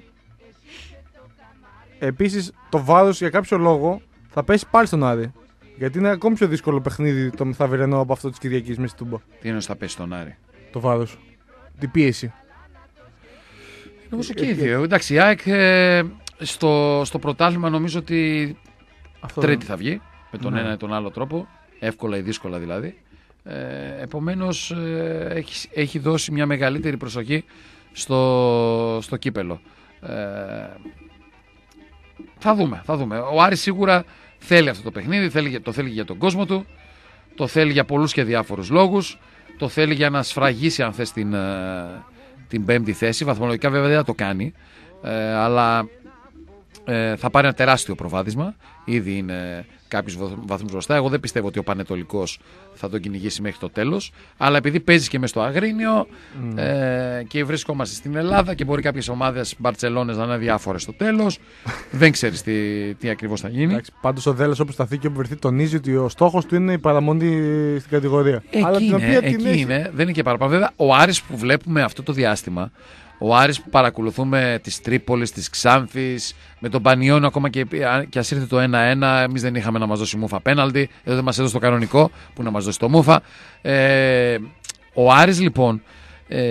Επίσης, το βάρος για κάποιο λόγο θα πέσει πάλι στον Άρη. Γιατί είναι ακόμη πιο δύσκολο παιχνίδι το μεθαυριανό από αυτό της Κυριακής μέσα στην Τούμπα. Τι εννοείς θα πέσει στον Άρη. Το βάρος. Την πίεση. Νομίζω και οι δύο. Εντάξει, η ΑΕΚ ε, στο, στο πρωτάθλημα νομίζω ότι Αυτό τρίτη δεν- θα βγει. Με τον Ναι. ένα ή τον άλλο τρόπο. Εύκολα ή δύσκολα δηλαδή. Ε, επομένως ε, έχει, έχει δώσει μια μεγαλύτερη προσοχή στο, στο κύπελο. Ε, θα δούμε, θα δούμε. Ο Άρης σίγουρα θέλει αυτό το παιχνίδι, θέλει, το θέλει για τον κόσμο του, το θέλει για πολλούς και διάφορους λόγους, το θέλει για να σφραγίσει αν θες την, ε, την πέμπτη θέση. Βαθμολογικά βέβαια δεν θα το κάνει, ε, αλλά ε, θα πάρει ένα τεράστιο προβάδισμα. Ήδη είναι κάποιους βαθμούς μπροστά. Εγώ δεν πιστεύω ότι ο Πανετολικός θα τον κυνηγήσει μέχρι το τέλος. Αλλά επειδή παίζει και μες στο Αγρίνιο Mm. ε, και βρισκόμαστε στην Ελλάδα και μπορεί κάποιες ομάδες Μπαρτσελώνες να είναι διάφορες στο τέλος, δεν ξέρεις τι, τι ακριβώς θα γίνει. Εντάξει, πάντως ο Δέλλας όπου σταθεί και όπου βρεθεί τονίζει ότι ο στόχος του είναι η παραμονή στην κατηγορία. Εκεί Αλλά την είναι, οποία την εκεί έχει. είναι, δεν είναι και παραπάνω. Βέβαια, ο Άρης που βλέπουμε αυτό το διάστημα, ο Άρης που παρακολουθούμε της Τρίπολης, της Ξάνθης, με τον Πανιόνιο ακόμα και, και ας ήρθε το ένα ένα, εμείς δεν είχαμε να μας δώσει μούφα πέναλτι, εδώ δεν μας έδωσε το κανονικό που να μας δώσει το μούφα. Ε, ο Άρης λοιπόν ε,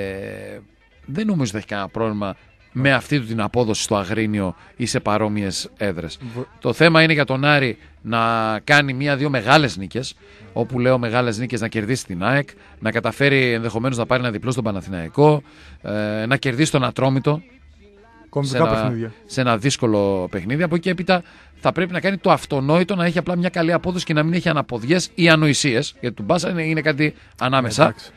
δεν νομίζω ότι θα έχει κανένα πρόβλημα με αυτή του την απόδοση στο Αγρίνιο ή σε παρόμοιες έδρες. Β- Το θέμα είναι για τον Άρη να κάνει μία-δύο μεγάλες νίκες, όπου λέω μεγάλες νίκες να κερδίσει την ΑΕΚ, να καταφέρει ενδεχομένως να πάρει ένα διπλό στον Παναθηναϊκό, ε, να κερδίσει τον Ατρόμητο σε Κομβικά ένα, παιχνίδια. σε ένα δύσκολο παιχνίδι. Από εκεί έπειτα θα πρέπει να κάνει το αυτονόητο, να έχει απλά μια καλή απόδοση και να μην έχει αναποδιές ή ανοησίες, γιατί του Μπάσα είναι, είναι κάτι ανάμεσα. Εντάξει.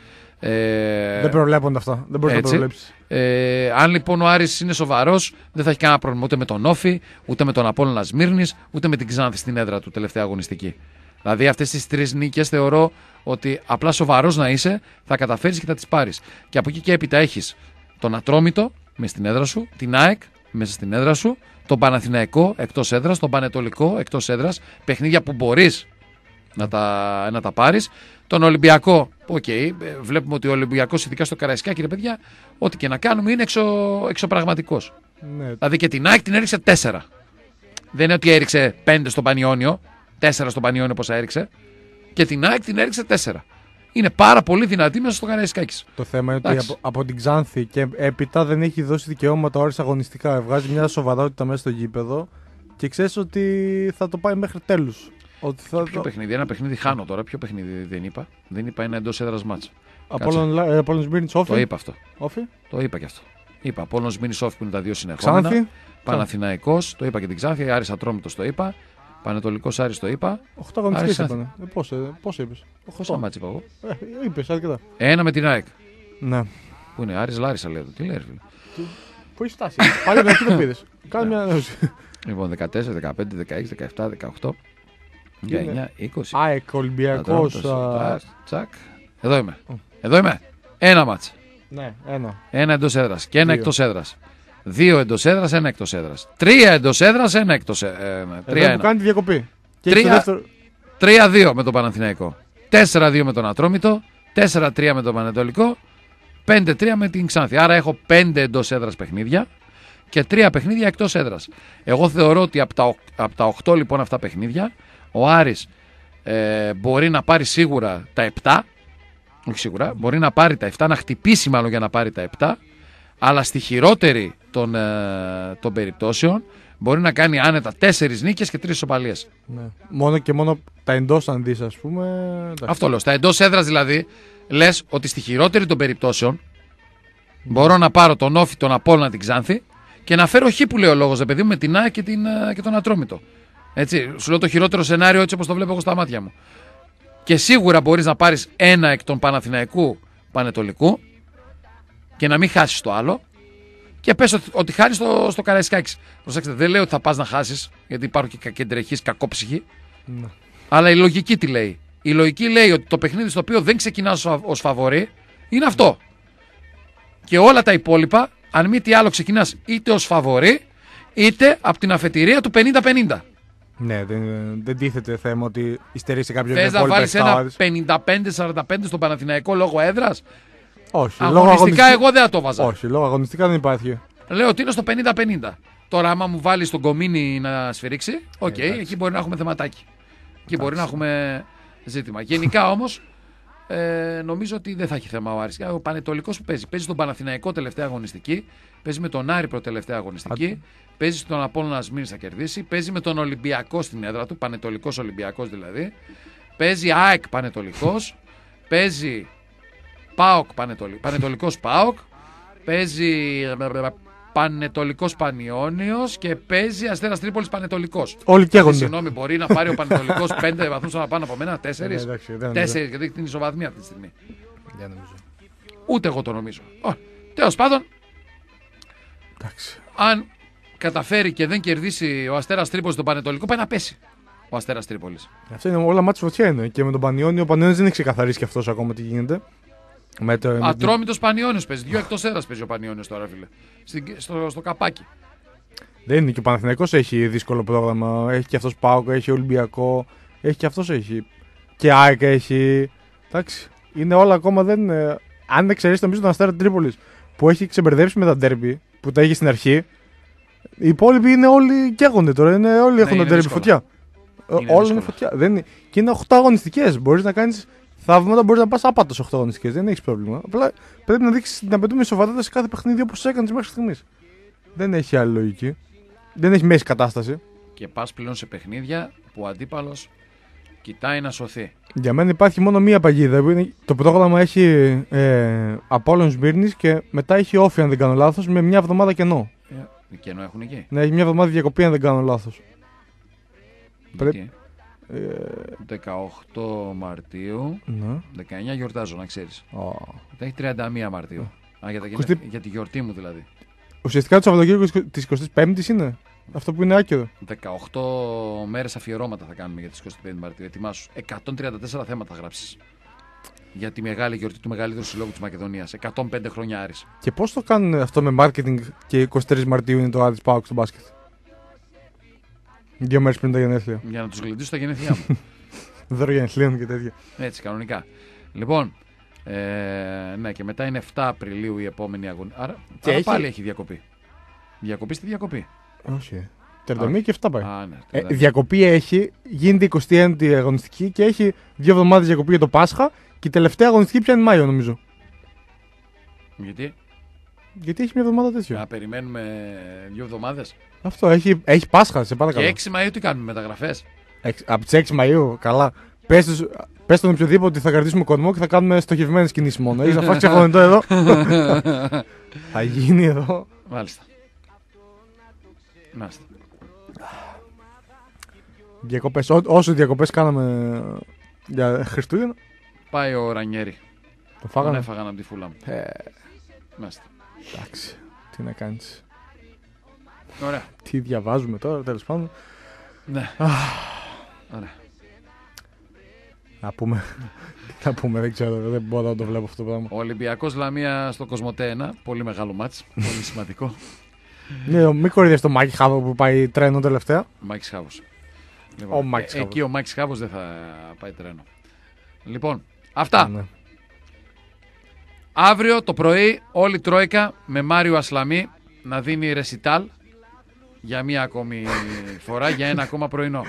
Ε, Δεν προβλέπονται αυτά. Δεν μπορεί να το έτσι. προβλέψει. Ε, αν λοιπόν ο Άρης είναι σοβαρός, δεν θα έχει κανένα πρόβλημα ούτε με τον Όφη, ούτε με τον Απόλλωνα Σμύρνης, ούτε με την Ξάνθη στην έδρα του τελευταία αγωνιστική. Δηλαδή αυτές τις τρεις νίκες θεωρώ ότι απλά σοβαρός να είσαι, θα καταφέρεις και θα τις πάρεις. Και από εκεί και έπειτα έχεις τον Ατρόμητο μέσα στην έδρα σου, την ΑΕΚ μέσα στην έδρα σου, τον Παναθηναϊκό εκτός έδρας, τον Πανετολικό εκτός έδρας, παιχνίδια που μπορείς να τα, να τα πάρεις. Τον Ολυμπιακό, οκ, okay, βλέπουμε ότι ο Ολυμπιακός, ειδικά στο Καραϊσκάκι, ρε παιδιά, ό,τι και να κάνουμε είναι εξω, εξωπραγματικός. Ναι. Δηλαδή και την ΑΕΚ την έριξε τέσσερα. Δεν είναι ότι έριξε πέντε στον Πανιόνιο, τέσσερα στον Πανιόνιο πόσα έριξε, και την ΑΕΚ την έριξε τέσσερα. Είναι πάρα πολύ δυνατή μέσα στο Καραϊσκάκης. Το θέμα είναι ότι Εντάξει. από, από την Ξάνθη και έπειτα δεν έχει δώσει δικαιώματα όρις αγωνιστικά. Βγάζει μια σοβαρότητα μέσα στο γήπεδο και ξέρεις ότι θα το πάει μέχρι τέλους. Ότι θα Ποιο το... παιχνίδι, ένα παιχνίδι χάνω τώρα. Ποιο παιχνίδι δεν είπα. Δεν είπα ένα εντός έδρας μάτς. Απόλλων Σμύρνης Όφη. Το είπα αυτό. Όφη. Το είπα και αυτό. Είπα Απόλλων Σμύρνης Όφη που είναι τα δύο συνεχόμενα. Ξάνθη. Παναθηναϊκός, το είπα και την Ξάνθη. Άρης Ατρόμητος το είπα. Πανετολικός Άρης το είπα. Οχτώ αγωνιστικές Άρης, είπανε. Ε, πώς, ε, πώς είπες. Πόσα μάτς είπα εγώ. Ε, είπες αρκετά. Ένα με την ΑΕΚ. Ναι. Που είναι Άρης Λάρισα λέει εδώ. Τι λέει ρε φίλε. Πού έχει φτάσει. Πάλι με αυτό το πήρες. Κάνε μια ανανέωση. Λοιπόν, δεκατέσσερα, δεκαπέντε, δεκαέξι, δεκαεπτά, δεκαοκτώ, δεκαεννιά, είκοσι. ΑΕΚ, Ολυμπιακός. α, Τσακ. Εδώ είμαι. Εδώ είμαι. Ένα μάτς. Ναι, ένα. Ένα εντός έδρας και ένα Δύο. εκτός έδρας. Δύο εντός έδρας, ένα εκτός έδρας. Τρία εντός έδρας, ένα εκτός έδρας. Τρία Εδώ που ένα. κάνει τη διακοπή. Και Τρία. έχει το δεύτερο- Τρία δύο με τον Παναθηναϊκό. Τέσσερα δύο με τον Ατρόμητο. Τέσσερα τρία με τον Πανετολικό. Πέντε τρία με την Ξάνθη. Άρα έχω πέντε εντός έδρας παιχνίδια και τρία παιχνίδια εκτός έδρας. Εγώ θεωρώ ότι από τα, οκ- από τα οκτώ λοιπόν αυτά παιχνίδια ο Άρης ε, μπορεί να πάρει σίγουρα τα επτά. Όχι σίγουρα, μπορεί να πάρει τα επτά, να χτυπήσει μάλλον για να πάρει τα επτά. Αλλά στη χειρότερη των, ε, των περιπτώσεων μπορεί να κάνει άνετα τέσσερις νίκες και τρεις ισοπαλίες. Ναι. Μόνο και μόνο τα εντός αν δεις ας πούμε. εντάξει. Αυτό λέω. Στα εντός έδρας δηλαδή λες ότι στη χειρότερη των περιπτώσεων Μπορώ να πάρω τον Όφη, τον Απόλλωνα, την Ξάνθη και να φέρω χ που λέει ο λόγος, ρε παιδί μου, με την Α και, την, και τον Ατρόμητο. Έτσι, σου λέω το χειρότερο σενάριο έτσι όπως το βλέπω εγώ στα μάτια μου. Και σίγουρα μπορείς να πάρεις ένα εκ των Παναθηναϊκού Πανετολικού και να μην χάσεις το άλλο. Και πες ότι, ότι χάνεις στο, στο Καραϊσκάκης. Προσέξτε, δεν λέω ότι θα πας να χάσεις, γιατί υπάρχουν και κακεντρεχείς, κακόψυχοι. Ναι. Αλλά η λογική τι λέει. Η λογική λέει ότι το παιχνίδι στο οποίο δεν ξεκινάς ως φαβορί είναι αυτό. Και όλα τα υπόλοιπα, αν μη τι άλλο, ξεκινάς είτε ως φαβορί, είτε από την αφετηρία του πενήντα πενήντα. Ναι, δεν, δεν τίθεται θέμα ότι υστερεί σε κάποιο Θες να βάλεις ένα πενήντα πέντε σαράντα πέντε στον Παναθηναϊκό λόγω έδρας. Όχι. Αγωνιστικά αγωνιστικά εγώ δεν θα το βάζα. Όχι, λόγω αγωνιστικά δεν υπάρχει. Λέω ότι είναι στο πενήντα πενήντα. Τώρα, άμα μου βάλει τον Κομίνη να σφυρίξει, οκ, okay, εκεί μπορεί να έχουμε θεματάκι. Εκεί εντάξει. Μπορεί να έχουμε ζήτημα. Γενικά όμως, ε, νομίζω ότι δεν θα έχει θέμα ο Άρης. Ο Πανετολικός που παίζει. Παίζει στον Παναθηναϊκό τελευταία αγωνιστική. Παίζει με τον Άρη προτελευταία αγωνιστική. Α... Παίζει στον Απόλλωνα Σμύρνης θα κερδίσει. Παίζει με τον Ολυμπιακό στην έδρα του. Πανετολικός Ολυμπιακός δηλαδή. Παίζει ΑΕΚ Πανετολικός. Παίζει ΠΑΟΚ Πανετολικός, Πανετολικός ΠΑΟΚ. Παίζει Πανετολικός Πανιώνιος και παίζει Αστέρας Τρίπολης Πανετολικός. Όλοι καίγονται. Συγγνώμη, μπορεί να πάρει ο Πανετολικός πέντε βαθμούς παραπάνω από μένα, τέσσερις. Τέσσερις, γιατί έχει την ισοβαθμία αυτή τη στιγμή. Δεν νομίζω. Ούτε εγώ το νομίζω. Τέλος πάντων, εντάξει. Αν καταφέρει και δεν κερδίσει ο Αστέρας Τρίπολης τον Πανετολικό, πάει να πέσει ο Αστέρας Τρίπολης. Αυτό είναι όλα μάτς φωτιά είναι. Και με τον Πανιώνιο, ο Πανιώνιος δεν έχει ξεκαθαρίσει και αυτός ακόμα τι γίνεται. Με το, Ατρόμητος Πανιώνιος παίζει. Δύο εκτός έδρας παίζει ο Πανιώνιος τώρα, φίλε. Στην, στο, στο καπάκι. Δεν είναι και ο Παναθηναϊκός έχει δύσκολο πρόγραμμα. Έχει και αυτός ΠΑΟΚ, έχει Ολυμπιακό. Έχει και αυτός έχει. Και ΑΕΚ έχει. Εντάξει. Είναι όλα ακόμα δεν. Αν εξαιρέσει νομίζω τον Αστέρα Τρίπολης που έχει ξεμπερδέψει με τα ντέρμπι που τα είχε στην αρχή. Οι υπόλοιποι είναι όλοι καίγονται τώρα. Είναι, όλοι έχουν τα ντέρμπι φωτιά. Όλα είναι φωτιά. Δεν είναι. Και είναι οκτώ αγωνιστικές. Μπορείς να κάνεις θαύματα, μπορείς να πας άπατος οκτώ αγωνιστικές. Δεν έχεις πρόβλημα. Απλά πρέπει να δείξεις την απαιτούμενη σοβαρότητα σε κάθε παιχνίδι όπως έκανες μέχρι στιγμής. Δεν έχει άλλη λογική. Δεν έχει μέση κατάσταση. Και πας πλέον σε παιχνίδια που ο αντίπαλος κοιτάει να σωθεί. Για μένα υπάρχει μόνο μία παγίδα. Που είναι, το πρόγραμμα έχει ε, Απόλλων Σμύρνης και μετά έχει Όφη, αν δεν κάνω λάθος, με μια εβδομάδα κενό. Ε, κενό έχουν εκεί. Ναι, έχει μια εβδομάδα διακοπή, αν δεν κάνω λάθος. Πρέπει. Ε, δεκαοκτώ Μαρτίου. Ναι. δεκαεννιά γιορτάζω, να ξέρεις. Oh. Μετά έχει τριάντα μία Μαρτίου. Α, για, τα, είκοσι... για τη γιορτή μου δηλαδή. Ουσιαστικά το Σαββατοκύριακο της εικοστής πέμπτης είναι. Αυτό που είναι άκυρο. δεκαοκτώ μέρες αφιερώματα θα κάνουμε για τις εικοστή πέμπτη Μαρτίου. Ετοιμάσου. εκατόν τριάντα τέσσερα θέματα θα γράψεις. Για τη μεγάλη γιορτή του μεγαλύτερου συλλόγου της Μακεδονίας. εκατόν πέντε χρόνια Άρης. Και πώς το κάνουν αυτό με marketing και εικοστή τρίτη Μαρτίου είναι το Άρης ΠΑΟΚ στο μπάσκετ. Δύο μέρες πριν τα γενέθλια. Για να τους γλεντήσω τα γενέθλιά μου. Δώρο γενεθλίων και τέτοια. Έτσι, κανονικά. Λοιπόν, ε, ναι, και μετά είναι εφτά Απριλίου η επόμενη αγωνία. Άρα, και άρα έχει... πάλι έχει διακοπή. Διακοπή στη διακοπή. Όχι. τριάντα μία και εφτά πάει. Α, ναι, ε, διακοπή έχει, γίνεται εικοστή ένατη αγωνιστική και έχει δύο εβδομάδες διακοπή για το Πάσχα και η τελευταία αγωνιστική πιάνει Μάιο νομίζω. Γιατί? Γιατί έχει μια εβδομάδα τέτοιο. Να περιμένουμε δύο εβδομάδες. Αυτό, έχει, έχει Πάσχα, σε παρακαλώ. Και έξι Μαΐου τι κάνουμε, μεταγραφές? Από τις έξι Μαΐου, καλά. Πες, τους, πες τον οποιοδήποτε ότι θα κρατήσουμε κορμό και θα κάνουμε στοχευμένες κινήσεις μόνο. Έχεις να φάξεις ξεχωριστό εδώ. Θα γίνει εδώ. Μάλιστα. Μάλιστα. Διακοπές, ό, όσο διακοπές κάναμε για Χριστούγεννα. Πάει ο Ρανιέρη. Το φάγανε. Τον έφαγαν από τη φούλα μου. Ε, Μάλιστα. Εντάξει, τι να κάνεις. Ωραία. Τι διαβάζουμε τώρα, τέλος πάντων. Ναι. Ωραία. Να πούμε. Να πούμε, δεν ξέρω, δεν μπορώ να το βλέπω αυτό το πράγμα. Ο Ολυμπιακός Λαμία στο Κοσμοτέ ένα. Πολύ μεγάλο μάτς. Πολύ σημαντικό. Ναι, μην κορυδεύεις το Μάκη Χάβο που πάει τρένο τελευταία. Μάκης Χάβος. Λοιπόν, ο Μάκης ε, Χάβος. Εκεί ο Μάκης Χάβος δεν θα πάει τρένο. Λοιπόν, αυτά. Ναι. Αύριο το πρωί όλη η Τρόικα με Μάριο Ασλαμή να δίνει ρεσιτάλ για μία ακόμη φορά, για ένα ακόμα πρωινό.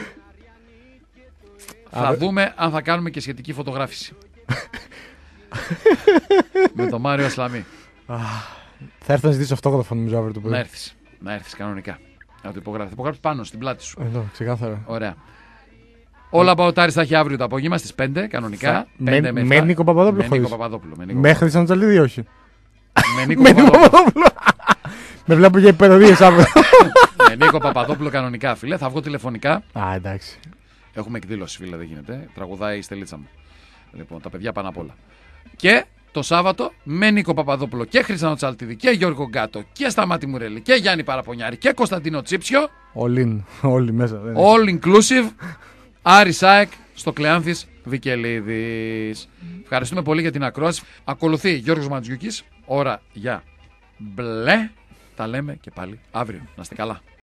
Θα δούμε αν θα κάνουμε και σχετική φωτογράφηση. Με τον Μάριο Ασλαμή. Θα έρθω να ζητήσω αυτόγραφο νομίζω αύριο το πρωί. Να έρθεις, να έρθεις κανονικά. Να το υπογράψεις. Θα υπογράψεις πάνω στην πλάτη σου. Εδώ, ξεκάθαρα. Ωραία. Όλα Παοτάρης θα έχει αύριο το απόγευμα στις πέντε κανονικά. Με, με Νίκο Παπαδόπουλο. Με Νίκο Παπαδόπουλο. Μέχρι σαν Τζαλίδη όχι. Με Νίκο Παπαδόπουλο. Με βλέπω για υπερορίες αύριο. Με Νίκο Παπαδόπουλο κανονικά, φίλε. Θα βγω τηλεφωνικά. Α, εντάξει. Έχουμε εκδήλωση, φίλε, δεν γίνεται. Τραγουδάει η Στελίτσα μου. Λοιπόν, τα παιδιά πάνω απ' όλα. Και το Σάββατο με Νίκο Παπαδόπουλο και Χρυσάνο Τσαλτίδη και Γιώργο Γκάτο και Σταμάτη Μουρέλη και Γιάννη Παραπονιάρη και Κωνσταντίνο Τσίψιο. Όλοι, όλοι μέσα. Δεν All inclusive. Άρη Σάεκ στο Κλεάνθης Βικελίδης. Ευχαριστούμε πολύ για την ακρόαση. Ακολουθεί Γιώργος Μαντζιούκης. Ώρα για μπλε. Τα λέμε και πάλι αύριο. Να είστε καλά.